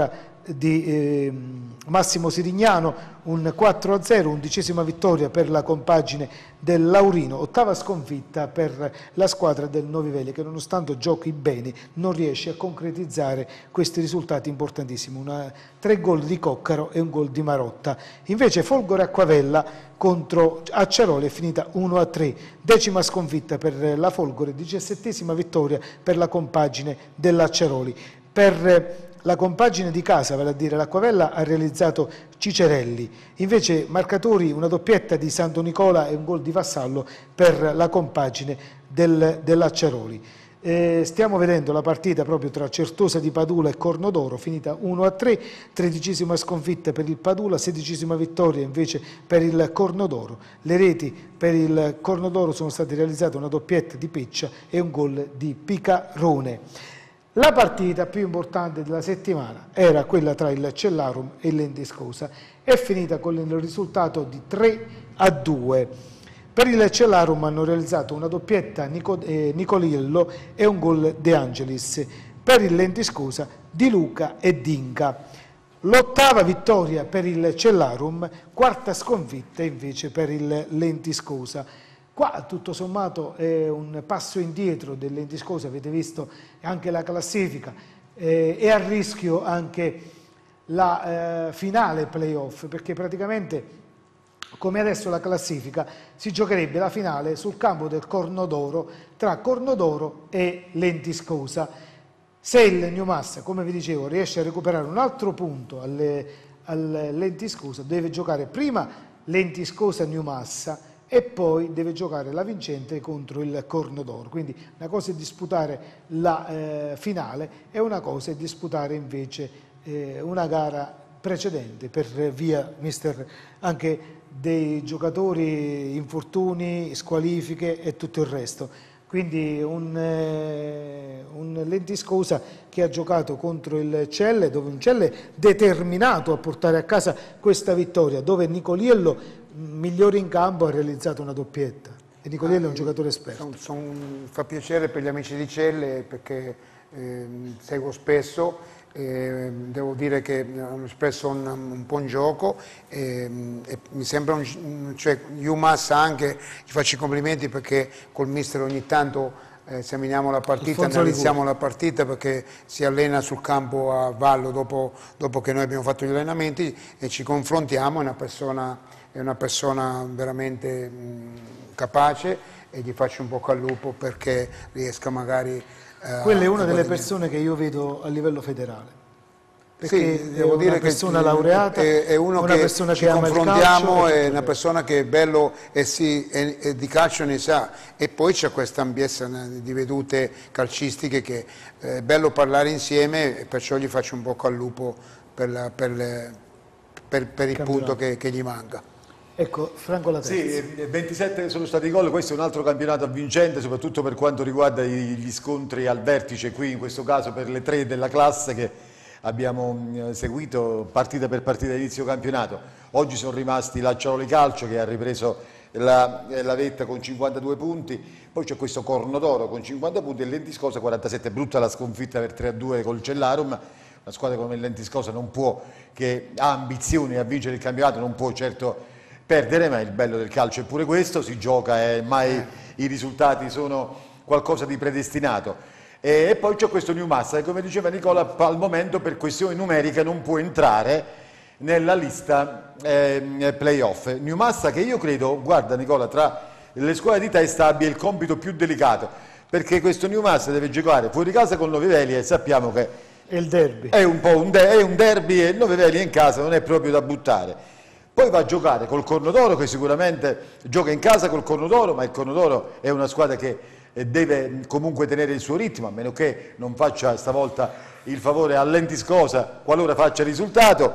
S1: di eh, Massimo Sirignano, un quattro a zero, undicesima vittoria per la compagine del Laurino, ottava sconfitta per la squadra del Novi Veli che nonostante giochi bene non riesce a concretizzare questi risultati importantissimi, una, tre gol di Coccaro e un gol di Marotta. Invece Folgore Acquavella contro Acciaroli è finita uno a tre, decima sconfitta per la Folgore, diciassettesima vittoria per la compagine dell'Acciaroli. Per la compagine di casa, vale a dire l'Acquavella, ha realizzato Cicerelli, invece marcatori una doppietta di Santo Nicola e un gol di Vassallo per la compagine del, dell'Acciaroli. Eh, stiamo vedendo la partita proprio tra Certosa di Padula e Cornodoro, finita uno a tre, tredicesima sconfitta per il Padula, sedicesima vittoria invece per il Cornodoro. Le reti per il Cornodoro sono state realizzate una doppietta di Peccia e un gol di Picarone. La partita più importante della settimana era quella tra il Cellarum e l'Endiscosa, è finita con il risultato di tre a due. Per il Cellarum hanno realizzato una doppietta Nico, eh, Nicoliello e un gol De Angelis, per il l'Endiscosa Di Luca e Dinca. L'ottava vittoria per il Cellarum, quarta sconfitta invece per il l'Endiscosa. Qua tutto sommato è un passo indietro dell'Endiscosa, avete visto anche la classifica, eh, è a rischio anche la eh, finale playoff, perché praticamente come adesso la classifica si giocherebbe la finale sul campo del Cornodoro tra Cornodoro e l'Endiscosa. Se il Newmassa, come vi dicevo, riesce a recuperare un altro punto all'Endiscosa, deve giocare prima l'Endiscosa-Newmassa e poi deve giocare la vincente contro il Cornodoro. Quindi una cosa è disputare la eh, finale e una cosa è disputare invece eh, una gara precedente per via mister, anche dei giocatori, infortuni, squalifiche e tutto il resto. Quindi un, eh, un l'Endiscosa che ha giocato contro il Celle, dove un Celle determinato a portare a casa questa vittoria, dove Nicoliello migliore in campo ha realizzato una doppietta e Nicoliello ah, è un giocatore esperto.
S3: Son, son, fa piacere per gli amici di Celle perché eh, seguo spesso, eh, devo dire che hanno espresso un, un buon gioco e, e mi sembra un, cioè Newmassa anche, gli faccio i complimenti perché col mister ogni tanto Eh, esaminiamo la partita, Alfonso analizziamo Liguri. La partita perché si allena sul campo a Vallo dopo, dopo che noi abbiamo fatto gli allenamenti e ci confrontiamo, è una persona, è una persona veramente mh, capace e gli faccio un bocca al lupo perché riesca magari eh,
S1: quella è una delle persone che io vedo a livello federale. Perché
S3: sì, devo
S1: è
S3: dire
S1: una persona che laureata,
S3: è, è uno
S1: una
S3: che
S1: persona
S3: ci
S1: che ama il
S3: confrontiamo,
S1: calcio,
S3: è una persona che è bello e, sì, e, e di calcio ne sa e poi c'è questa ambienza di vedute calcistiche che è bello parlare insieme e perciò gli faccio un bocca al lupo per, la, per, le, per, per il punto che, che gli manca.
S1: Ecco, Franco la terza.
S2: Sì, ventisette sono stati i gol, questo è un altro campionato avvincente, soprattutto per quanto riguarda gli scontri al vertice, qui in questo caso per le tre della classe che abbiamo seguito partita per partita inizio campionato. Oggi sono rimasti l'Acciaroli Calcio che ha ripreso la, la vetta con cinquantadue punti, poi c'è questo Cornodoro con cinquanta punti e l'Endiscosa quarantasette, brutta la sconfitta per tre a due col Cellarum. Una squadra come l'Endiscosa non può, che ha ambizioni a vincere il campionato, non può certo perdere, ma il bello del calcio è pure questo, si gioca e mai i risultati sono qualcosa di predestinato. E poi c'è questo Newmassa che, come diceva Nicola, al momento per questione numerica non può entrare nella lista eh, playoff. Newmassa che io credo, guarda Nicola, tra le squadre di testa abbia il compito più delicato, perché questo Newmassa deve giocare fuori casa con Novi Veli e sappiamo che
S1: è il derby.
S2: È un po' un, de è un derby e il Novi Veli in casa non è proprio da buttare. Poi va a giocare col Cornodoro che sicuramente gioca in casa col Cornodoro, ma il Cornodoro è una squadra che deve comunque tenere il suo ritmo, a meno che non faccia stavolta il favore all'Endiscosa qualora faccia risultato,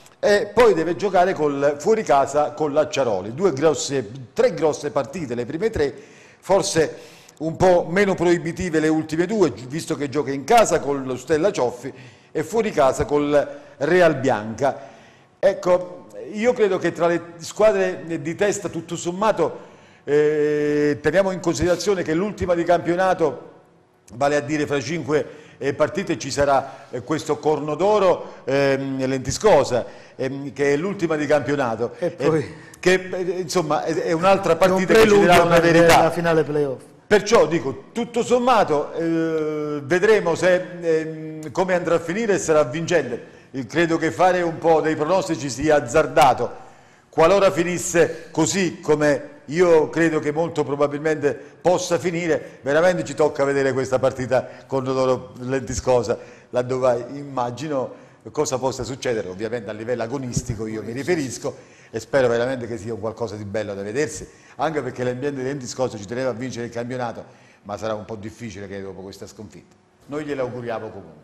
S2: e poi deve giocare col, fuori casa con l'Acciaroli. Due grosse, tre grosse partite, le prime tre, forse un po' meno proibitive le ultime due, visto che gioca in casa con lo Stella Cioffi e fuori casa col Real Bianca. Ecco, io credo che tra le squadre di testa tutto sommato Eh, teniamo in considerazione che l'ultima di campionato, vale a dire fra cinque eh, partite ci sarà eh, questo Corno d'Oro ehm, Lentiscosa, ehm, che è l'ultima di campionato,
S1: E poi...
S2: eh, che eh, insomma è, è un'altra partita
S1: è un
S2: che ci dirà una verità.
S1: La finale playoff.
S2: Perciò dico, tutto sommato, eh, vedremo se, eh, come andrà a finire e sarà vincente. Io credo che fare un po' dei pronostici sia azzardato. Qualora finisse così come io credo che molto probabilmente possa finire, veramente ci tocca vedere questa partita con loro Lentiscosa, laddove immagino cosa possa succedere, ovviamente a livello agonistico io mi riferisco, e spero veramente che sia qualcosa di bello da vedersi, anche perché l'ambiente di Lentiscosa ci teneva a vincere il campionato, ma sarà un po' difficile che dopo questa sconfitta. Noi glielo auguriamo comunque.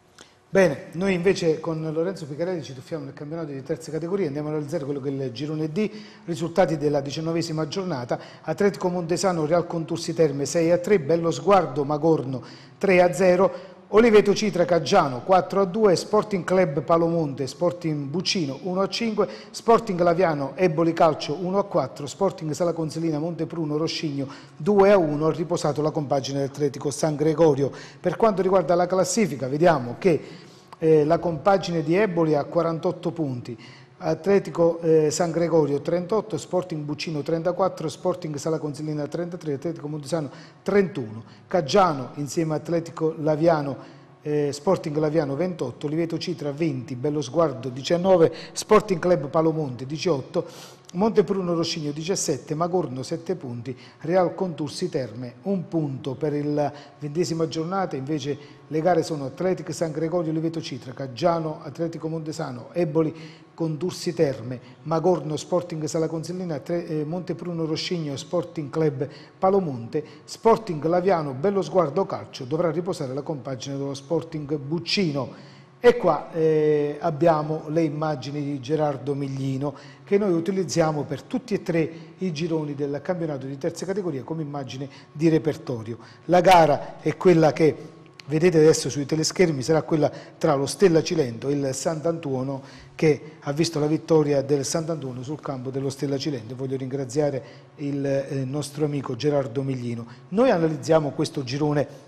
S1: Bene, noi invece con Lorenzo Picarelli ci tuffiamo nel campionato di terza categoria, andiamo a analizzare quello che è il girone D, risultati della diciannovesima giornata: Atletico Montesano Real Contursi Terme sei a tre, Bello Sguardo Magorno tre a zero, Oliveto Citra Caggiano quattro a due, Sporting Club Palomonte Sporting Buccino uno a cinque, Sporting Laviano Eboli Calcio uno a quattro, Sporting Sala Consilina Montepruno Roscigno due a uno, ha riposato la compagine dell'Atletico San Gregorio. Per quanto riguarda la classifica, vediamo che eh, la compagine di Eboli ha quarantotto punti, Atletico eh, San Gregorio trentotto, Sporting Buccino trentaquattro, Sporting Sala Consilina trentatré, Atletico Montesano trentuno, Caggiano insieme a Atletico Laviano, eh, Sporting Laviano ventotto, Oliveto Citra venti, Bello Sguardo diciannove, Sporting Club Palomonte diciotto, Montepruno Roscigno diciassette, Magorno sette punti, Real Contursi Terme un punto. Per la ventesima giornata invece le gare sono Atletico San Gregorio Oliveto Citra, Caggiano Atletico Montesano, Eboli Contursi Terme, Magorno Sporting Sala Consilina, eh, Montepruno Roscigno Sporting Club Palomonte, Sporting Laviano Bello Sguardo Calcio dovrà riposare la compagine dello Sporting Buccino. E qua eh, abbiamo le immagini di Gerardo Miglino che noi utilizziamo per tutti e tre i gironi del campionato di terza categoria come immagine di repertorio. La gara è quella che vedete adesso sui teleschermi, sarà quella tra lo Stella Cilento e il Sant'Antuono, che ha visto la vittoria del Sant'Antuono sul campo dello Stella Cilento. Voglio ringraziare il eh, nostro amico Gerardo Miglino. Noi analizziamo questo girone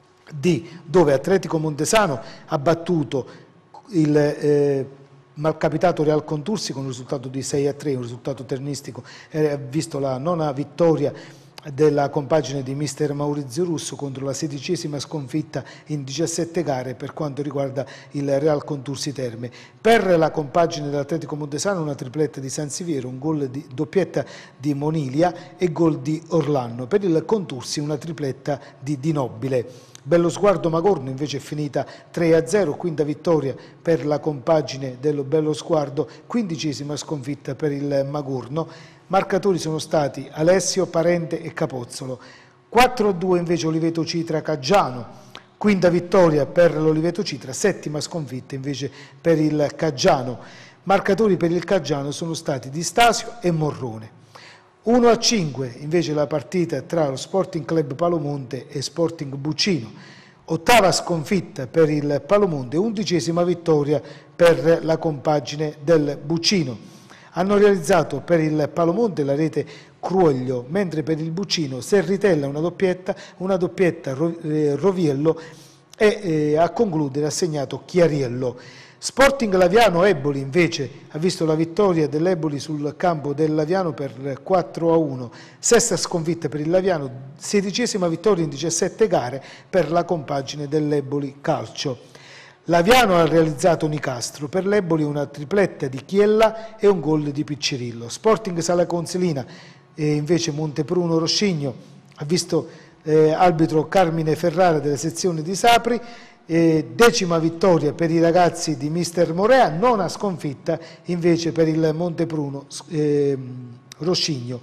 S1: D, dove Atletico Montesano ha battuto il eh, malcapitato Real Contursi con un risultato di sei a tre, un risultato ternistico, eh, ha visto la nona vittoria della compagine di mister Maurizio Russo contro la sedicesima sconfitta in diciassette gare per quanto riguarda il Real Contursi Terme. Per la compagine dell'Atletico Montesano una tripletta di Sansiviero, un gol di doppietta di Monilia e gol di Orlanno. Per il Contursi una tripletta di Di Nobile. Bello Sguardo Magorno invece è finita tre a zero, quinta vittoria per la compagine dello Bello Sguardo, quindicesima sconfitta per il Magorno. Marcatori sono stati Alessio, Parente e Capozzolo. quattro a due invece Oliveto Citra Caggiano, quinta vittoria per l'Oliveto Citra, settima sconfitta invece per il Caggiano. Marcatori per il Caggiano sono stati Di Stasio e Morrone. uno a cinque invece la partita tra lo Sporting Club Palomonte e Sporting Buccino, ottava sconfitta per il Palomonte, undicesima vittoria per la compagine del Buccino. Hanno realizzato per il Palomonte la rete Cruoglio, mentre per il Buccino Serritella una doppietta, una doppietta Roviello e eh, a concludere ha segnato Chiariello. Sporting Laviano Eboli invece ha visto la vittoria dell'Eboli sul campo del Laviano per quattro a uno, sesta sconfitta per il Laviano, sedicesima vittoria in diciassette gare per la compagine dell'Eboli Calcio. Laviano ha realizzato Nicastro, per l'Eboli una tripletta di Chiella e un gol di Piccirillo. Sporting Sala Consilina e invece Montepruno Roscigno ha visto eh, arbitro Carmine Ferrara della sezione di Sapri. Eh, decima vittoria per i ragazzi di mister Morea, nona sconfitta invece per il Montepruno eh, Roscigno.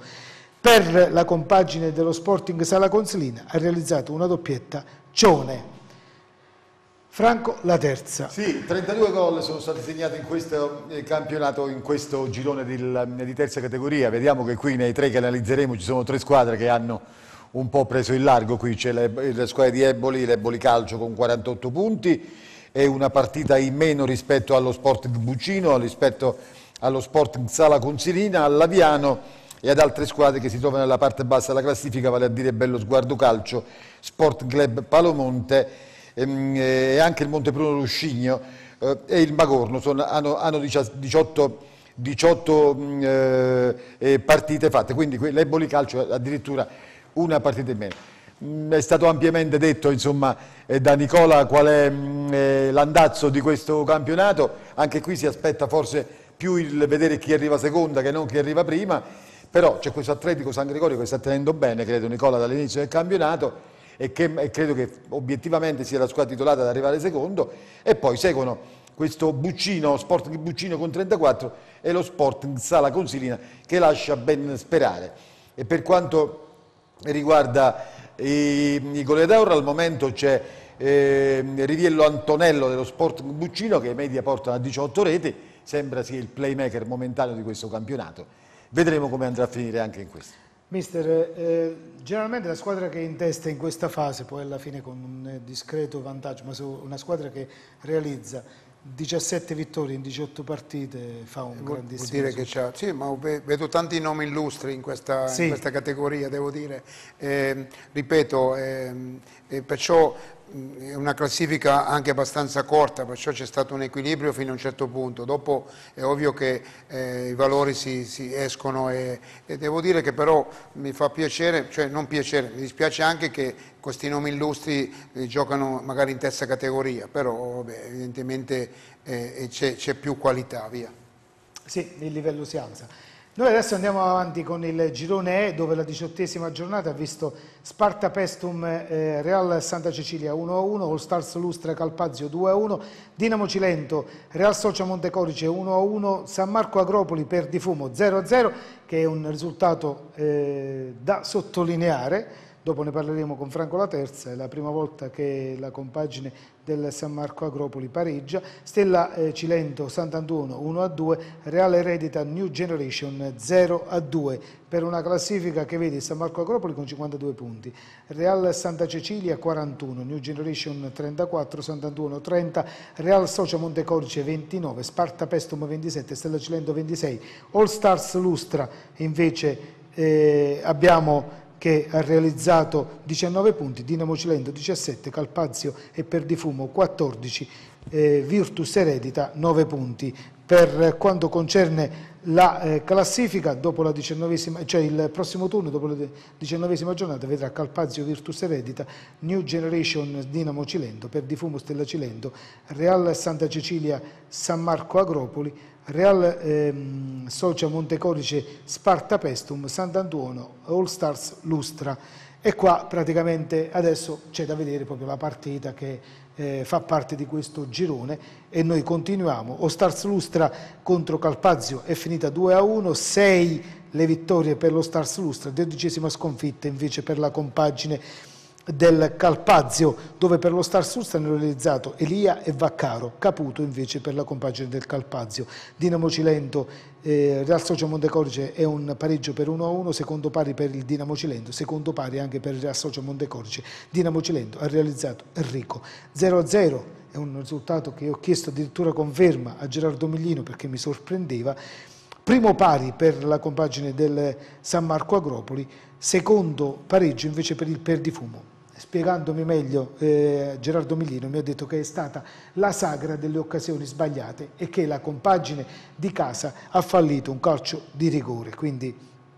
S1: Per la compagine dello Sporting Sala Consilina ha realizzato una doppietta Cione. Franco, la terza.
S2: Sì, trentadue gol sono stati segnati in questo campionato, in questo girone di, di terza categoria. Vediamo che qui nei tre che analizzeremo ci sono tre squadre che hanno un po' preso il largo. Qui c'è la squadra di Eboli, l'Eboli Calcio con quarantotto punti e una partita in meno rispetto allo Sporting Buccino, rispetto allo Sporting Sala Consilina, al Laviano e ad altre squadre che si trovano nella parte bassa della classifica, vale a dire Bello Sguardo Calcio, Sport Club Palomonte ehm, e anche il Montepruno Luscigno eh, e il Magorno sono, hanno, hanno diciotto, diciotto mh, eh, partite fatte, quindi l'Eboli Calcio addirittura una partita in meno. Mh, è stato ampiamente detto insomma, eh, da Nicola qual è mh, eh, l'andazzo di questo campionato, anche qui si aspetta forse più il vedere chi arriva seconda che non chi arriva prima, però c'è questo Atletico San Gregorio che sta tenendo bene, credo Nicola, dall'inizio del campionato e che e credo che obiettivamente sia la squadra titolata ad arrivare secondo, e poi seguono questo Buccino, Sporting Buccino con trentaquattro e lo Sporting Sala Consilina che lascia ben sperare. E per quanto riguarda i, i gol d'oro, al momento c'è eh, Riviello Antonello dello Sporting Buccino che i media portano a diciotto reti, sembra sia il playmaker momentaneo di questo campionato. Vedremo come andrà a finire anche in questo.
S1: Mister, eh, generalmente la squadra che è in testa in questa fase, poi alla fine con un discreto vantaggio, ma su una squadra che realizza diciassette vittorie in diciotto partite fa un
S3: vuol,
S1: grandissimo
S3: vuol dire che c'ha, sì, ma vedo tanti nomi illustri in questa, sì. in questa categoria, devo dire. Eh, ripeto, eh, eh, perciò è una classifica anche abbastanza corta, perciò c'è stato un equilibrio fino a un certo punto. Dopo è ovvio che eh, i valori si, si escono e, e devo dire che però mi fa piacere, cioè non piacere, mi dispiace anche che questi nomi illustri eh, giocano magari in terza categoria, però vabbè, evidentemente eh, c'è più qualità, via.
S1: Sì, il livello si alza. Noi adesso andiamo avanti con il girone E, dove la diciottesima giornata ha visto Sparta Pestum eh, Real Santa Cecilia uno a uno, All Stars Lustra Calpazio due a uno, Dinamo Cilento Real Socia Montecorice uno a uno, San Marco Agropoli Perdifumo zero a zero, che è un risultato eh, da sottolineare. Dopo ne parleremo con Franco La Terza, è la prima volta che la compagine del San Marco Agropoli pareggia. Stella eh, Cilento Sant'Antuono uno a due, Real Eredita New Generation zero a due, per una classifica che vede San Marco Agropoli con cinquantadue punti, Real Santa Cecilia quarantuno, New Generation trentaquattro, Sant'Antuono trenta, Real Socia Montecorice ventinove, Sparta Pestum ventisette, Stella Cilento ventisei, All Stars Lustra invece eh, abbiamo che ha realizzato diciannove punti, Dinamo Cilento diciassette, Calpazio e Perdifumo quattordici, eh, Virtus Eredita nove punti. Per quanto concerne la eh, classifica, dopo la diciannovesima, cioè il prossimo turno, dopo la diciannovesima giornata, vedrà Calpazio Virtus Eredita, New Generation Dinamo Cilento, Perdifumo Stella Cilento, Real Santa Cecilia San Marco Agropoli, Real ehm, Socia Montecorice Sparta Pestum, Sant'Antuono, All Stars Lustra. E qua praticamente adesso c'è da vedere proprio la partita che eh, fa parte di questo girone e noi continuiamo. All Stars Lustra contro Calpazio è finita due a uno, sei le vittorie per lo Stars Lustra, dodicesima sconfitta invece per la compagine del Calpazio, dove per lo Stars Lustra hanno realizzato Elia e Vaccaro, Caputo invece per la compagine del Calpazio. Dinamo Cilento, eh, Real Socia Montecorice è un pareggio per uno a uno, secondo pari per il Dinamo Cilento, secondo pari anche per il Real Socia Montecorice. Dinamo Cilento ha realizzato Enrico. zero a zero è un risultato che ho chiesto addirittura conferma a Gerardo Miglino perché mi sorprendeva. Primo pari per la compagine del San Marco Agropoli, secondo pareggio invece per il Perdifumo. Spiegandomi meglio, eh, Gerardo Miglino mi ha detto che è stata la sagra delle occasioni sbagliate e che la compagine di casa ha fallito un calcio di rigore, quindi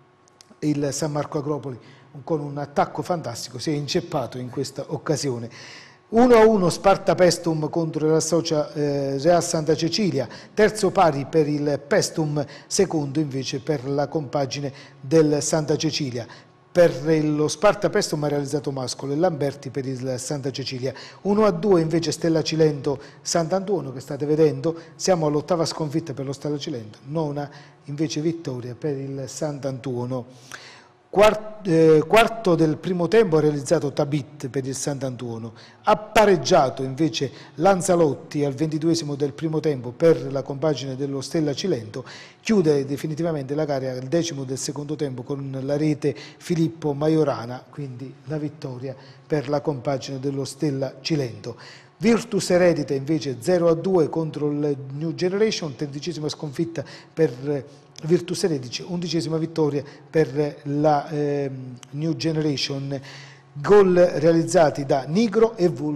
S1: il San Marco Agropoli con un attacco fantastico si è inceppato in questa occasione. uno a uno Sparta Pestum contro la Socia eh, Real Santa Cecilia, terzo pari per il Pestum, secondo invece per la compagine del Santa Cecilia. Per lo Sparta Pestum ha realizzato Mascolo e Lamberti per il Santa Cecilia. uno a due invece Stella Cilento Sant'Antuono, che state vedendo, siamo all'ottava sconfitta per lo Stella Cilento, nona invece vittoria per il Sant'Antuono. Quarto, eh, quarto del primo tempo ha realizzato Tabit per il Sant'Antuono, ha pareggiato invece Lanzalotti al ventiduesimo del primo tempo per la compagine dello Stella Cilento, chiude definitivamente la gara al decimo del secondo tempo con la rete Filippo Majorana, quindi la vittoria per la compagine dello Stella Cilento. Virtus Eredita invece zero a due contro il New Generation, tredicesima sconfitta per Virtus Eredita, undicesima vittoria per la eh, New Generation. Gol realizzati da Nigro e Volpe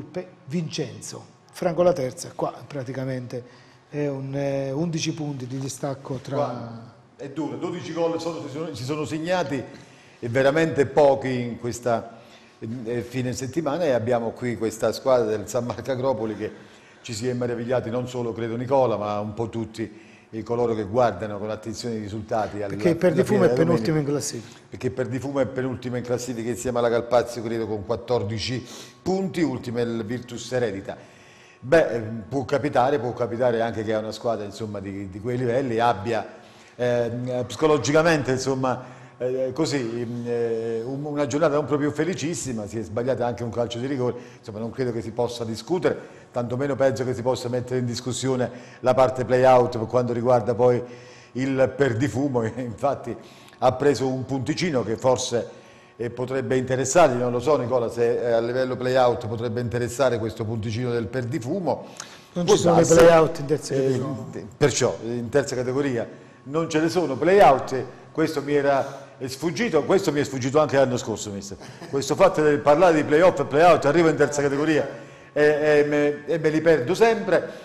S1: Vincenzo. Franco la terza, qua praticamente è un eh, undici punti di distacco tra...
S2: Qua è duro, dodici gol sono, si, sono, si sono segnati e veramente pochi in questa eh, fine settimana, e abbiamo qui questa squadra del San Marco Agropoli che ci si è meravigliati, non solo credo Nicola, ma un po' tutti e coloro che guardano con attenzione i risultati.
S1: Perché Perdifumo è penultimo in classifica.
S2: Perché Perdifumo è penultimo in classifica insieme alla Calpazio, credo, con quattordici punti, ultimo è il Virtus Eredita. Beh, può capitare, può capitare anche che una squadra, insomma, di, di quei livelli abbia eh, psicologicamente, insomma, eh, così, eh, una giornata non proprio felicissima, si è sbagliata anche un calcio di rigore, insomma non credo che si possa discutere, tantomeno penso che si possa mettere in discussione la parte play-out per quanto riguarda poi il Perdifumo, che infatti ha preso un punticino che forse eh, potrebbe interessargli, non lo so Nicola se eh, a livello play-out potrebbe interessare questo punticino del Perdifumo.
S1: Non ci sono le play-out in terza categoria.
S2: Eh, perciò in terza categoria non ce ne sono play-out, questo mi era sfuggito, questo mi è sfuggito anche l'anno scorso, mister. Questo fatto di parlare di play-off e play-out, arrivo in terza categoria e, e, me, e me li perdo sempre,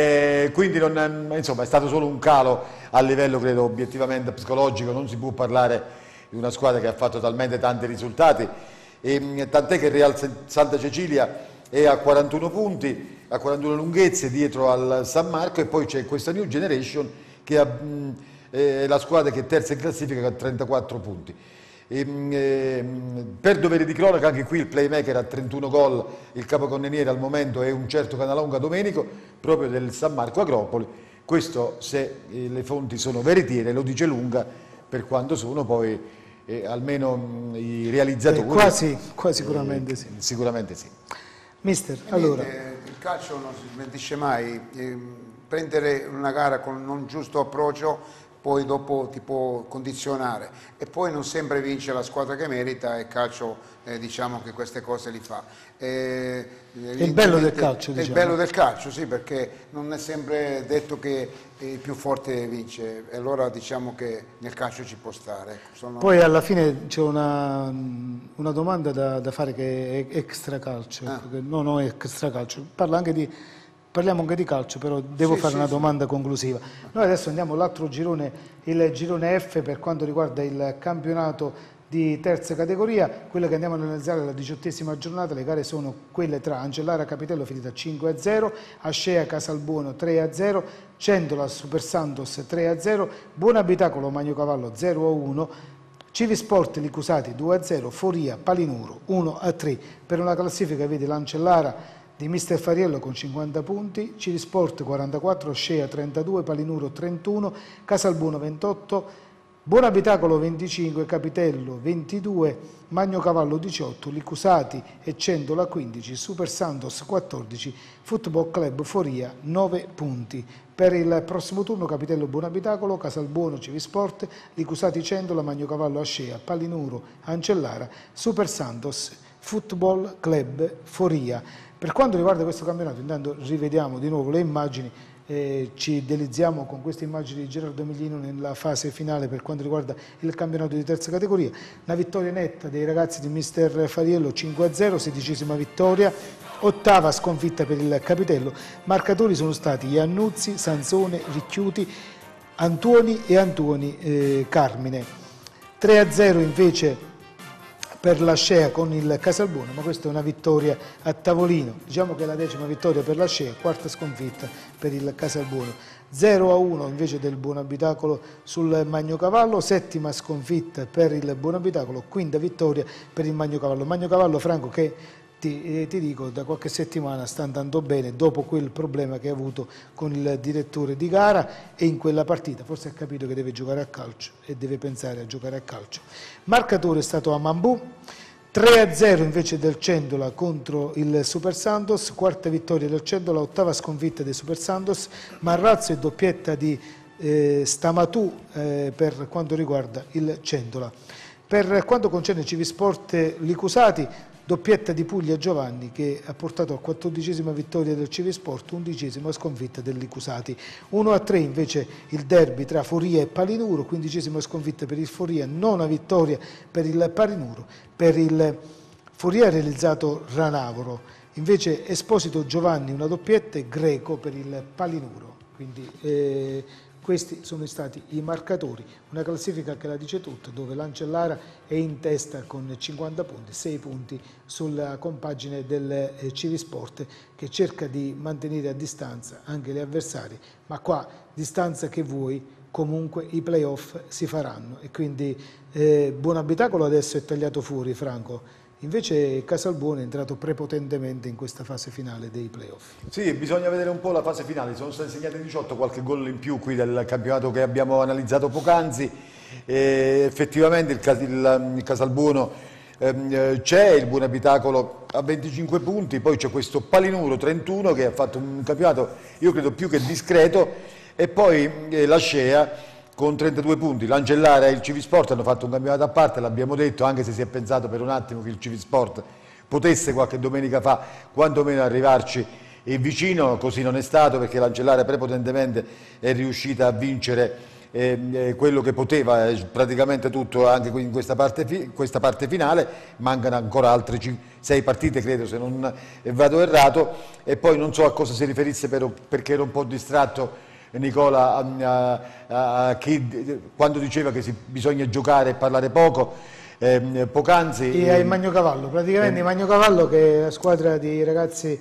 S2: e quindi non, insomma, è stato solo un calo a livello, credo, obiettivamente psicologico, non si può parlare di una squadra che ha fatto talmente tanti risultati, e, tant'è che il Real Santa Cecilia è a quarantuno punti, a quarantuno lunghezze dietro al San Marco, e poi c'è questa New Generation che ha... Mh, è la squadra che è terza in classifica con trentaquattro punti. E, e, per dovere di cronaca anche qui il playmaker ha trentuno gol, il capocannoniere al momento è un certo Canalonga Domenico, proprio del San Marco Agropoli. Questo, se eh, le fonti sono veritiere, lo dice lunga per quanto sono poi eh, almeno mh, i realizzatori.
S1: Eh, quasi, qua sicuramente eh, sì.
S2: Sicuramente sì.
S1: Mister,
S3: E
S1: allora...
S3: niente, il calcio non si smentisce mai, eh, prendere una gara con non giusto approccio poi dopo ti può condizionare, e poi non sempre vince la squadra che merita, e il calcio eh, diciamo che queste cose li fa. Eh,
S1: è il bello del calcio,
S3: è
S1: diciamo.
S3: il bello del calcio, sì, perché non è sempre detto che il più forte vince, e allora diciamo che nel calcio ci può stare. Sono...
S1: Poi alla fine c'è una, una domanda da, da fare che è extra calcio, ah. no, no, extra calcio, parla anche di... Parliamo anche di calcio, però devo sì, fare sì, una domanda sì. conclusiva. Noi adesso andiamo all'altro girone, il girone F, per quanto riguarda il campionato di terza categoria. Quello che andiamo ad analizzare è la diciottesima giornata. Le gare sono quelle tra Angellara Capitello finita cinque a zero, Ascea Casalbuono tre a zero, Cendola Super Santos tre a zero, Buonabitacolo Magnocavallo zero a uno, Civisport Licusati due a zero, Foria Palinuro uno a tre. Per una classifica vede l'Angellara di mister Fariello con cinquanta punti, Civisport quarantaquattro, Scea trentadue, Palinuro trentuno, Casalbuono ventotto, Buonabitacolo venticinque, Capitello ventidue, Magnocavallo diciotto, Licusati e Cendola quindici, Super Santos quattordici, Football Club Foria nove punti. Per il prossimo turno Capitello Buonabitacolo, Casalbuono Civisport, Licusati Cendola, Magnocavallo Ascea, Palinuro Ancellara, Super Santos Football Club Foria. Per quanto riguarda questo campionato, intanto rivediamo di nuovo le immagini, eh, ci delizziamo con queste immagini di Gerardo Miglino nella fase finale per quanto riguarda il campionato di terza categoria. Una vittoria netta dei ragazzi di mister Fariello cinque a zero, sedicesima vittoria, ottava sconfitta per il Capitello. Marcatori sono stati Iannuzzi, Sansone, Ricchiuti, Antuoni e Antuoni eh, Carmine. tre a zero invece per la Scea con il Casalbuono, ma questa è una vittoria a tavolino. Diciamo che è la decima vittoria per la Scea, quarta sconfitta per il Casalbuono. zero a uno invece del Buonabitacolo sul Magnocavallo, settima sconfitta per il Buonabitacolo, quinta vittoria per il Magnocavallo. Magnocavallo, Franco, che ti, eh, ti dico da qualche settimana sta andando bene dopo quel problema che ha avuto con il direttore di gara, e in quella partita forse ha capito che deve giocare a calcio e deve pensare a giocare a calcio. Marcatore è stato a Mambù, tre a zero invece del Cendola contro il Super Santos, quarta vittoria del Cendola, ottava sconfitta del Super Santos, Marrazzo e doppietta di eh, Stamatù eh, per quanto riguarda il Cendola. Per quanto concerne Civisport Licusati, doppietta di Puglia Giovanni che ha portato a quattordicesima vittoria del Civisport, undicesima sconfitta del Licusati. uno a tre invece il derby tra Foria e Palinuro, quindicesima sconfitta per il Foria, nona vittoria per il Palinuro. Per il Foria ha realizzato Ranavoro, invece Esposito Giovanni una doppietta e Greco per il Palinuro. Quindi eh, questi sono stati i marcatori, una classifica che la dice tutta, dove l'Ancellara è in testa con cinquanta punti, sei punti sulla compagine del eh, Civisport, che cerca di mantenere a distanza anche gli avversari, ma qua distanza che vuoi, comunque i playoff si faranno e quindi eh, Buon Abitacolo adesso è tagliato fuori, Franco. Invece Casalbuono è entrato prepotentemente in questa fase finale dei playoff.
S2: Sì, bisogna vedere un po' la fase finale, sono stati segnati diciotto, qualche gol in più qui del campionato che abbiamo analizzato poc'anzi, effettivamente il, il, il Casalbuono ehm, c'è, il Buon Abitacolo a venticinque punti, poi c'è questo Palinuro trentuno che ha fatto un campionato io credo più che discreto, e poi eh, la Scea con trentadue punti. L'Angellara e il Civisport hanno fatto un campionato a parte, l'abbiamo detto, anche se si è pensato per un attimo che il Civisport potesse qualche domenica fa quantomeno arrivarci vicino, così non è stato, perché l'Angellara prepotentemente è riuscita a vincere eh, eh, quello che poteva, eh, praticamente tutto anche in questa parte, fi questa parte finale. Mancano ancora altre sei partite credo, se non vado errato, e poi non so a cosa si riferisse però, perché ero un po' distratto Nicola a, a, a chi, quando diceva che si, bisogna giocare e parlare poco eh, poc'anzi.
S1: E ai Magnocavallo, praticamente
S2: eh,
S1: Magnocavallo, che è la squadra di ragazzi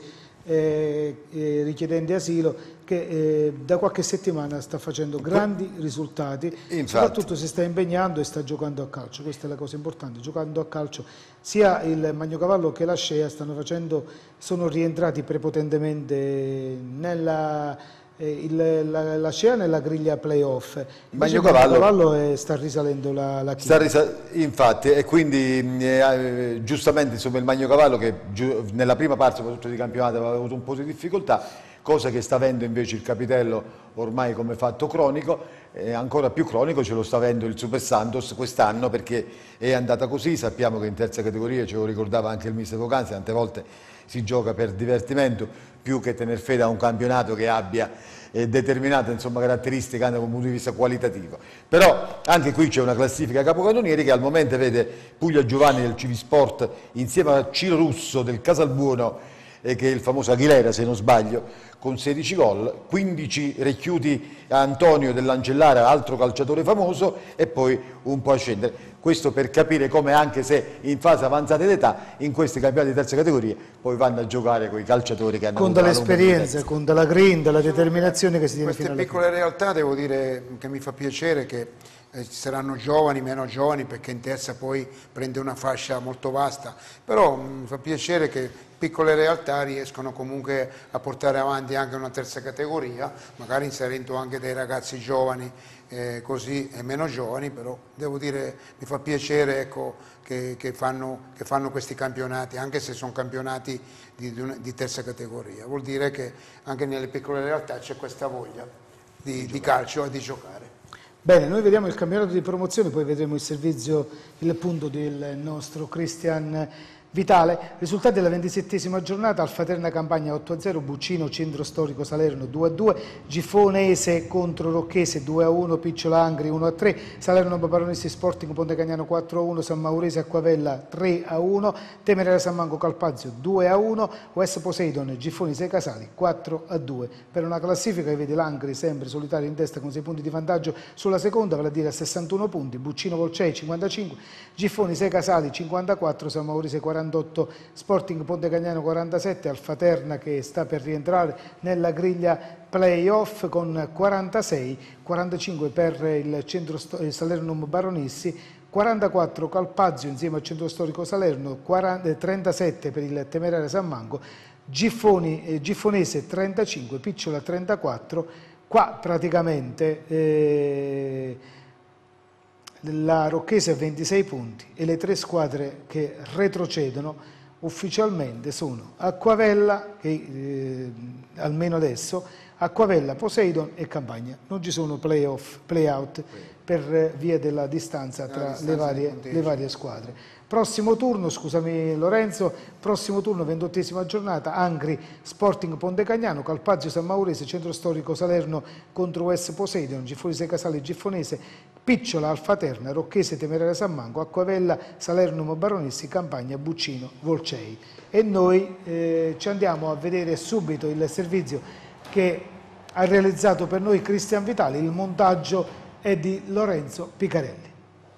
S1: eh, eh, richiedenti asilo, che eh, da qualche settimana sta facendo grandi risultati, infatti, soprattutto si sta impegnando e sta giocando a calcio. Questa è la cosa importante, giocando a calcio. Sia il Magnocavallo che la Scea stanno facendo, sono rientrati prepotentemente nella Il, la, la Scea nella griglia playoff. Il Magnocavallo sta risalendo la, la
S2: sta risa infatti, e quindi eh, giustamente insomma il Magnocavallo, che nella prima parte soprattutto di campionato aveva avuto un po' di difficoltà, cosa che sta avendo invece il Capitello ormai come fatto cronico, e ancora più cronico ce lo sta avendo il Super Santos quest'anno, perché è andata così. Sappiamo che in terza categoria, ce lo ricordava anche il mister Poc'anzi, tante volte si gioca per divertimento più che tener fede a un campionato che abbia eh, determinate insomma, caratteristiche anche da un punto di vista qualitativo. Però anche qui c'è una classifica capocannonieri che al momento vede Puglia Giovanni del Civisport insieme a Ciro Russo del Casalbuono, eh, che è il famoso Aguilera se non sbaglio, con sedici gol, quindici Recchiuti Antonio dell'Angellara, altro calciatore famoso, e poi un po' a scendere. Questo per capire come, anche se in fase avanzata d'età, in questi campionati di terza categoria poi vanno a giocare con i calciatori che hanno
S1: con dell'esperienza, con della grinta, la determinazione che si tiene fino alla fine.
S3: Queste piccole realtà, devo dire che mi fa piacere che eh, ci saranno giovani, meno giovani, perché in terza poi prende una fascia molto vasta, però mh, mi fa piacere che piccole realtà riescono comunque a portare avanti anche una terza categoria, magari inserendo anche dei ragazzi giovani, eh, così e meno giovani, però devo dire mi fa piacere, ecco, che, che, fanno, che fanno questi campionati, anche se sono campionati di, di terza categoria. Vuol dire che anche nelle piccole realtà c'è questa voglia di, di calcio e di giocare.
S1: Bene, noi vediamo il campionato di promozione, poi vedremo il servizio, il punto del nostro Cristian Vitale. Risultati della ventisettesima giornata: Alfaterna Campagna otto a zero, Buccino Centro Storico Salerno due a due, Gifonese contro Rocchese due a uno, Picciola Angri uno a tre, Salerno Baronesi Sporting Ponte Cagnano quattro a uno, San Maurese Acquavella tre a uno, Temeraria San Manco Calpazio due a uno, West Poseidon Giffoni sei Casali quattro a due. Per una classifica che vede l'Angri sempre solitario in testa con sei punti di vantaggio sulla seconda, vale a dire a sessantuno punti, Buccino Volcei cinquantacinque, Giffoni sei Casali cinquantaquattro, San Maurese quarantotto, Sporting Ponte Cagnano quarantasette, Alfaterna che sta per rientrare nella griglia playoff con quarantasei, quarantacinque per il centro Salerno Baronessi, quarantaquattro Calpazio insieme al centro storico Salerno, quaranta, trentasette per il Temeraria San Manco, Giffoni, eh, Giffonese trentacinque, Picciola trentaquattro. Qua praticamente eh, la Rocchese ha ventisei punti e le tre squadre che retrocedono ufficialmente sono Acquavella, che eh, almeno adesso, Acquavella, Poseidon e Campagna. Non ci sono play-off, play-out. per via della distanza tra distanza le, varie, le varie squadre. Prossimo turno, scusami Lorenzo, prossimo turno, ventottesima giornata, Angri Sporting Pontecagnano, Calpazio San Maurese, Centro Storico Salerno contro U S Poseidon, Giffonese Casale Giffonese, Picciola Alfaterna, Rocchese Temeraria San Mango, Acquavella Salernum Baronessi, Campagna Buccino Volcei. E noi eh, ci andiamo a vedere subito il servizio che ha realizzato per noi Cristian Vitali, il montaggio è di Lorenzo Picarelli.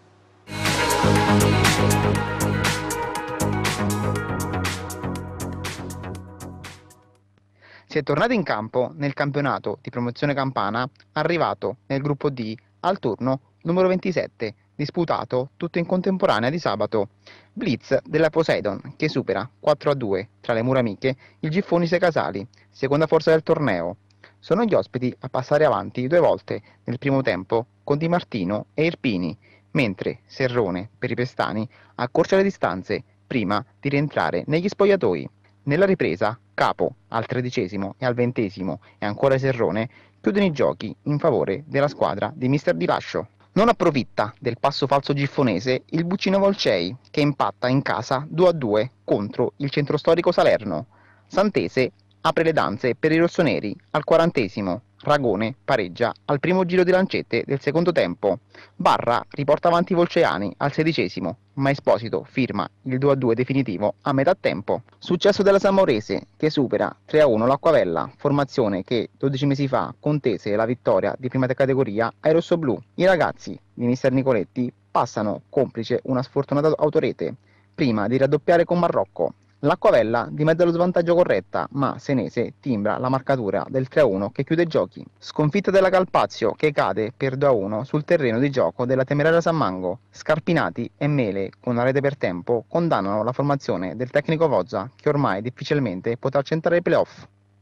S4: Si è tornati in campo nel campionato di promozione campana, arrivato nel gruppo D al turno numero ventisette, disputato tutto in contemporanea di sabato. Blitz della Poseidon che supera quattro a due tra le mura amiche il Giffonese Casali, seconda forza del torneo. Sono gli ospiti a passare avanti due volte nel primo tempo con Di Martino e Irpini, mentre Serrone per i Pestani accorcia le distanze prima di rientrare negli spogliatoi. Nella ripresa, Capo al tredicesimo e al ventesimo e ancora Serrone chiudono i giochi in favore della squadra di mister Di Lascio. Non approfitta del passo falso giffonese il Buccino Volcei, che impatta in casa due a due contro il centro storico Salerno. Santese apre le danze per i rossoneri al quarantesimo. Ragone pareggia al primo giro di lancette del secondo tempo. Barra riporta avanti i Volceani al sedicesimo, ma Esposito firma il due a due definitivo a metà tempo. Successo della San Maurese che supera tre a uno l'Acquavella, formazione che dodici mesi fa contese la vittoria di prima categoria ai rossoblù. I ragazzi di mister Nicoletti passano complice una sfortunata autorete prima di raddoppiare con Marrocco. L'Acquavella dimezza lo svantaggio corretta, ma Senese timbra la marcatura del tre a uno che chiude i giochi. Sconfitta della Calpazio che cade per due a uno sul terreno di gioco della Temeraria San Mango. Scarpinati e Mele, con la rete per tempo, condannano la formazione del tecnico Vozza, che ormai difficilmente potrà centrare i playoff.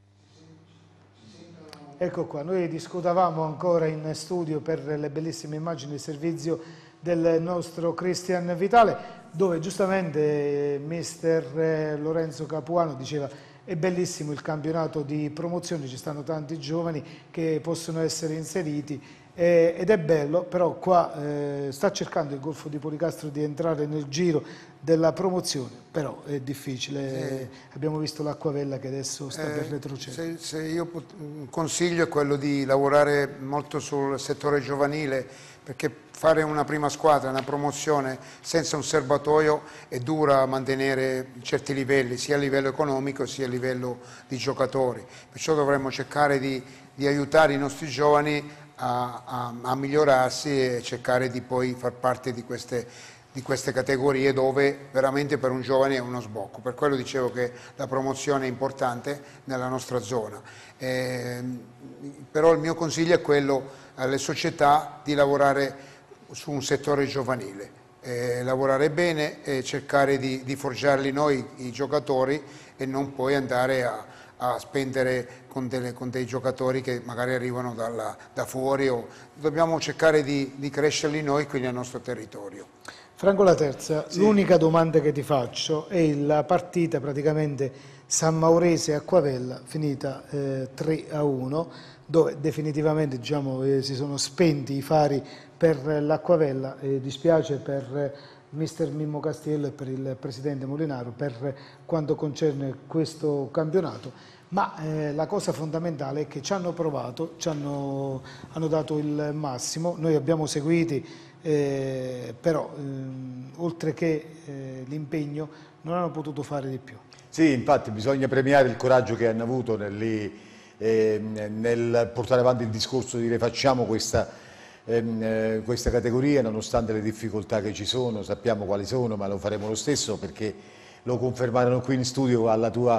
S1: Ecco qua, noi discutavamo ancora in studio per le bellissime immagini di servizio del nostro Cristian Vitale, dove giustamente mister Lorenzo Capuano diceva è bellissimo il campionato di promozione, ci stanno tanti giovani che possono essere inseriti eh, ed è bello, però qua eh, sta cercando il Golfo di Policastro di entrare nel giro della promozione, però è difficile, sì. Abbiamo visto l'Acquavella che adesso sta eh, per retrocedere.
S3: Se, se io un consiglio è quello di lavorare molto sul settore giovanile, perché fare una prima squadra, una promozione senza un serbatoio è dura mantenere certi livelli, sia a livello economico sia a livello di giocatori, perciò dovremmo cercare di, di aiutare i nostri giovani a, a, a migliorarsi e cercare di poi far parte di queste, di queste categorie dove veramente per un giovane è uno sbocco. Per quello dicevo che la promozione è importante nella nostra zona, eh, però il mio consiglio è quello alle società di lavorare su un settore giovanile, eh, lavorare bene e cercare di, di forgiarli noi i giocatori e non poi andare a, a spendere con, delle, con dei giocatori che magari arrivano dalla, da fuori, o dobbiamo cercare di, di crescerli noi qui nel nostro territorio.
S1: Franco La Terza, sì. L'unica domanda che ti faccio è la partita praticamente San Maurese Acquavella finita eh, tre a uno, dove definitivamente diciamo, eh, si sono spenti i fari per l'Acquavella, e dispiace per eh, mister Mimmo Castiello e per il presidente Molinaro per quanto concerne questo campionato, ma eh, la cosa fondamentale è che ci hanno provato, ci hanno, hanno dato il massimo, noi abbiamo seguiti, eh, però ehm, oltre che eh, l'impegno non hanno potuto fare di più.
S2: Sì, infatti bisogna premiare il coraggio che hanno avuto nel, eh, nel portare avanti il discorso di dire facciamo questa, eh, questa categoria nonostante le difficoltà che ci sono, sappiamo quali sono, ma lo faremo lo stesso perché lo confermarono qui in studio alla tua,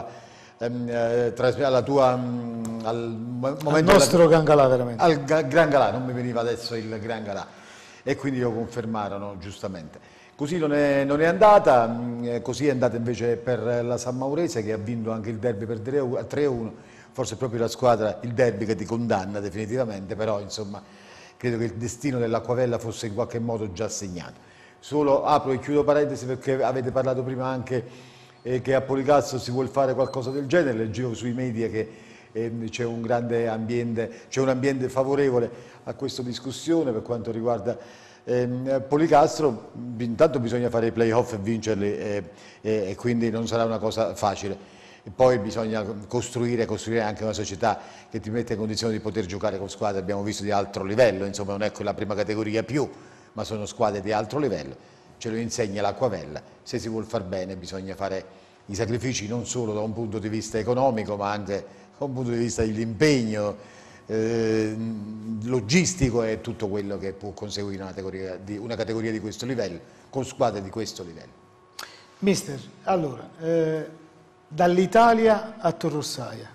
S2: eh, alla tua um, al momento
S1: al nostro della, Gran Galà veramente.
S2: Al Gran Galà, non mi veniva adesso il Gran Galà, e quindi lo confermarono giustamente. Così non è, non è andata, così è andata invece per la San Maurese che ha vinto anche il derby per tre a uno, forse è proprio la squadra, il derby che ti condanna definitivamente, però insomma credo che il destino dell'Acquavella fosse in qualche modo già segnato. Solo apro e chiudo parentesi perché avete parlato prima anche eh, che a Policastro si vuole fare qualcosa del genere, leggevo sui media che e c'è un grande ambiente, c'è un ambiente favorevole a questa discussione per quanto riguarda ehm, Policastro. Intanto bisogna fare i playoff e vincerli e, e, e quindi non sarà una cosa facile. E poi bisogna costruire, costruire anche una società che ti mette in condizione di poter giocare con squadre, abbiamo visto, di altro livello, insomma non è quella prima categoria più, ma sono squadre di altro livello, ce lo insegna l'Acquavella. Se si vuol far bene bisogna fare i sacrifici non solo da un punto di vista economico, ma anche da un punto di vista dell'impegno eh, logistico e tutto quello che può conseguire una categoria, di, una categoria di questo livello, con squadre di questo livello.
S1: Mister, allora... Eh... dall'Italia a Torre-Orsaia,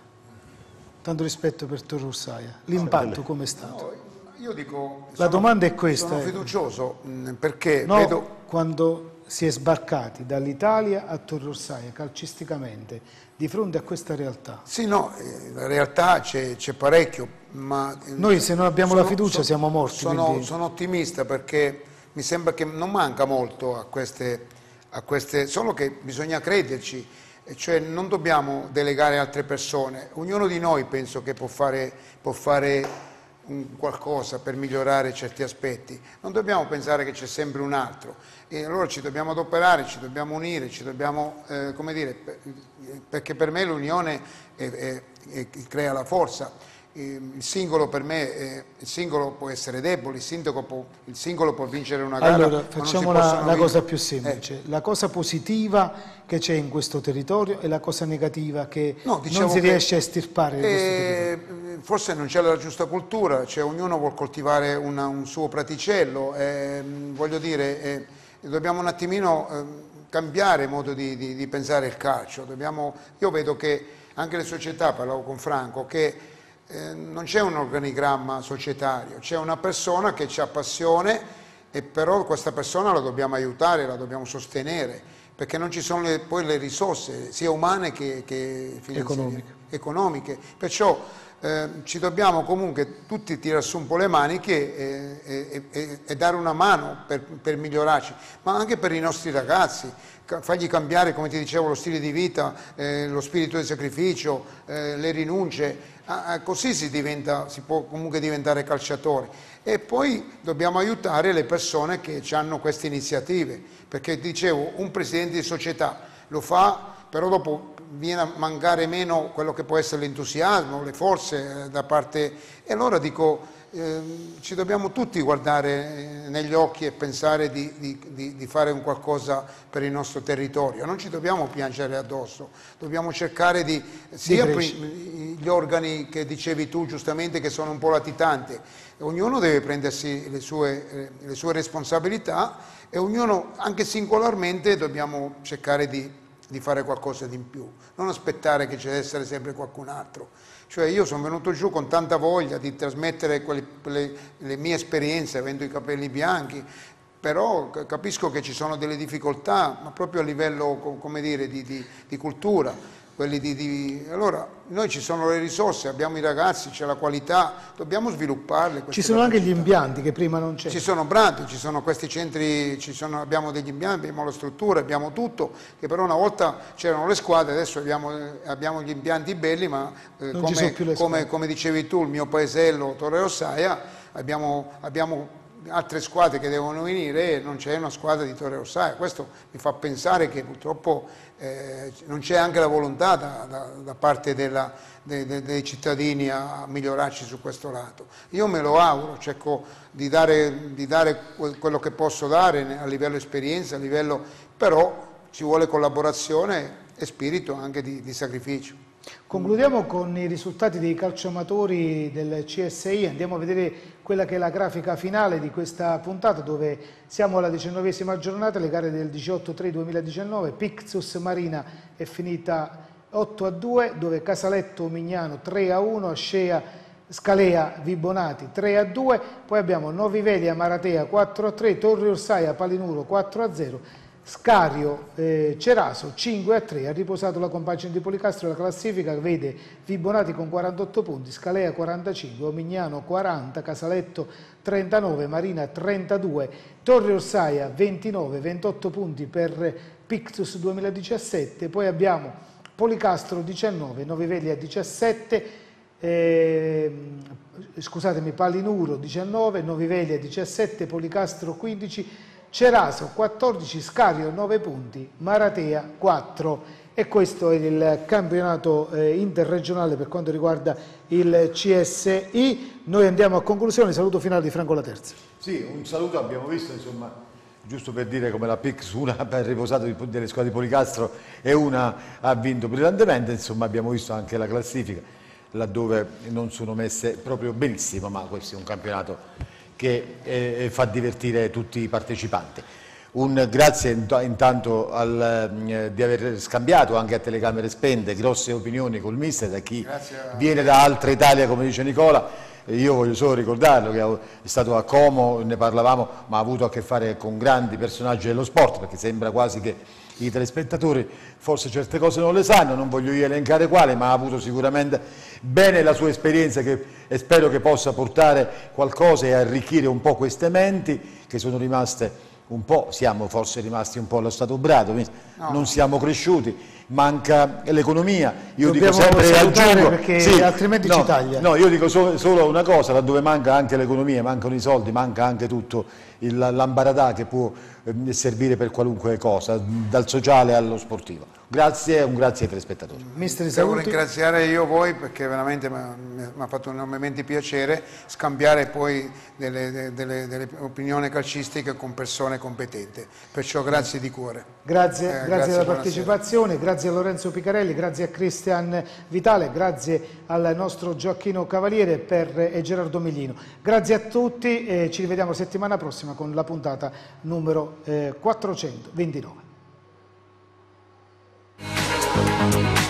S1: tanto rispetto per Torre-Orsaia, l'impatto com'è stato?
S3: No, io dico,
S1: la
S3: sono,
S1: domanda è questa.
S3: Sono
S1: eh.
S3: fiducioso mh, perché
S1: no,
S3: vedo...
S1: quando si è sbarcati dall'Italia a Torre-Orsaia calcisticamente, di fronte a questa realtà.
S3: Sì, no, eh, la realtà c'è parecchio, ma... Eh,
S1: Noi se non abbiamo
S3: sono,
S1: la fiducia
S3: sono,
S1: siamo morti.
S3: Sono,
S1: quindi...
S3: sono ottimista perché mi sembra che non manca molto a queste, a queste solo che bisogna crederci. Cioè non dobbiamo delegare altre persone, ognuno di noi penso che può fare, può fare un qualcosa per migliorare certi aspetti, non dobbiamo pensare che c'è sempre un altro e allora ci dobbiamo adoperare, ci dobbiamo unire, ci dobbiamo, eh, come dire, perché per me l'unione è, è, è, crea la forza. Il singolo per me, eh, il singolo può essere debole, il, sindaco può, il singolo può vincere una gara.
S1: Allora facciamo la, la cosa più semplice, eh. la cosa positiva che c'è in questo territorio e la cosa negativa che no, diciamo non si riesce a estirpare in
S3: eh,
S1: questo territorio.
S3: Forse non c'è la giusta cultura, cioè ognuno vuol coltivare una, un suo praticello, eh, voglio dire, eh, dobbiamo un attimino eh, cambiare modo di, di, di pensare il calcio. Dobbiamo, io vedo che anche le società, parlavo con Franco, che Eh, non c'è un organigramma societario, c'è una persona che ha passione e però questa persona la dobbiamo aiutare, la dobbiamo sostenere, perché non ci sono le, poi le risorse sia umane che, che
S1: economiche.
S3: economiche. Perciò eh, ci dobbiamo comunque tutti tirare su un po' le maniche e, e, e, e dare una mano per, per migliorarci, ma anche per i nostri ragazzi, fargli cambiare, come ti dicevo, lo stile di vita, eh, lo spirito di sacrificio, eh, le rinunce. Ah, così si, diventa, si può comunque diventare calciatori e poi dobbiamo aiutare le persone che hanno queste iniziative, perché dicevo un presidente di società lo fa, però dopo viene a mancare meno quello che può essere l'entusiasmo, le forze eh, da parte, e allora dico eh, ci dobbiamo tutti guardare eh, negli occhi e pensare di, di, di, di fare un qualcosa per il nostro territorio, non ci dobbiamo piangere addosso, dobbiamo cercare di, sia di gli organi che dicevi tu giustamente che sono un po' latitanti, ognuno deve prendersi le sue, eh, le sue responsabilità e ognuno anche singolarmente dobbiamo cercare di, di fare qualcosa di in più, non aspettare che ci deve essere sempre qualcun altro. Cioè io sono venuto giù con tanta voglia di trasmettere quelle, le, le mie esperienze avendo i capelli bianchi, però capisco che ci sono delle difficoltà, ma proprio a livello, come dire, di, di, di cultura. Quelli di, di... Allora, noi ci sono le risorse, abbiamo i ragazzi, c'è la qualità, dobbiamo svilupparle.
S1: Ci sono anche gli impianti che prima non c'erano.
S3: Ci sono brandi, ci sono questi centri, ci sono, abbiamo degli impianti, abbiamo la struttura, abbiamo tutto, che però una volta c'erano le squadre, adesso abbiamo, abbiamo gli impianti belli, ma eh, come, come, come dicevi tu, il mio paesello Torre-Orsaia, abbiamo, abbiamo altre squadre che devono venire e non c'è una squadra di Torre-Orsaia. Questo mi fa pensare che purtroppo eh, non c'è anche la volontà da, da, da parte della, de, de, dei cittadini a migliorarci su questo lato. Io me lo auguro, cerco di dare, di dare quello che posso dare a livello esperienza, a livello, però ci vuole collaborazione e spirito anche di, di sacrificio.
S1: Concludiamo con i risultati dei calciamatori del C S I, andiamo a vedere quella che è la grafica finale di questa puntata dove siamo alla diciannovesima giornata, le gare del diciotto tre duemiladiciannove, Pictus Marina è finita otto a due, dove Casaletto Mignano tre a uno, Ascea Scalea Vibonati tre a due, poi abbiamo Novi Velia Maratea quattro a tre, Torre-Orsaia Palinuro quattro a zero, Scario eh, Ceraso cinque a tre, ha riposato la compagine di Policastro, la classifica vede Vibonati con quarantotto punti, Scalea quarantacinque, Omignano quaranta, Casaletto trentanove, Marina trentadue, Torre-Orsaia ventinove, ventotto punti per Pictus duemiladiciassette, poi abbiamo Policastro diciannove, Novi Velia diciassette, eh, scusatemi, Palinuro diciannove, Novivelia diciassette, Policastro quindici, Ceraso quattordici, Scario nove punti, Maratea quattro. E questo è il campionato eh, interregionale per quanto riguarda il C S I. Noi andiamo a conclusione, saluto finale di Franco Laterza.
S2: Sì, un saluto, abbiamo visto, insomma, giusto per dire come la P I C S, una ha riposato delle squadre di Policastro e una ha vinto brillantemente, insomma abbiamo visto anche la classifica, laddove non sono messe proprio benissimo, ma questo è un campionato che eh, fa divertire tutti i partecipanti. Un grazie intanto al, eh, di aver scambiato anche a telecamere spente grosse opinioni col mister, da chi viene da altra Italia, come dice Nicola. Io voglio solo ricordarlo che è stato a Como, ne parlavamo, ma ha avuto a che fare con grandi personaggi dello sport, perché sembra quasi che i telespettatori forse certe cose non le sanno, non voglio io elencare quale, ma ha avuto sicuramente bene la sua esperienza che, e spero che possa portare qualcosa e arricchire un po' queste menti che sono rimaste un po', siamo forse rimasti un po' allo stato brado, no. Non siamo cresciuti, manca l'economia, io
S1: Dobbiamo
S2: dico sempre aggiungo,
S1: perché
S2: sì,
S1: altrimenti
S2: no,
S1: ci taglia.
S2: No, io dico solo, solo una cosa, laddove manca anche l'economia, mancano i soldi, manca anche tutto l'ambaradà che può eh, servire per qualunque cosa, dal sociale allo sportivo. Grazie e un grazie ai telespettatori.
S1: Mister,
S3: devo ringraziare io voi perché veramente mi ha fatto enormemente piacere scambiare poi delle, delle, delle opinioni calcistiche con persone competenti, perciò grazie di cuore.
S1: Grazie,
S3: eh,
S1: grazie,
S3: grazie
S1: della
S3: buonasera.
S1: partecipazione, grazie a Lorenzo Picarelli, grazie a Cristian Vitale, grazie al nostro Gioacchino Cavaliere per, e Gerardo Miglino. Grazie a tutti e ci rivediamo settimana prossima con la puntata numero eh, quattrocentoventinove.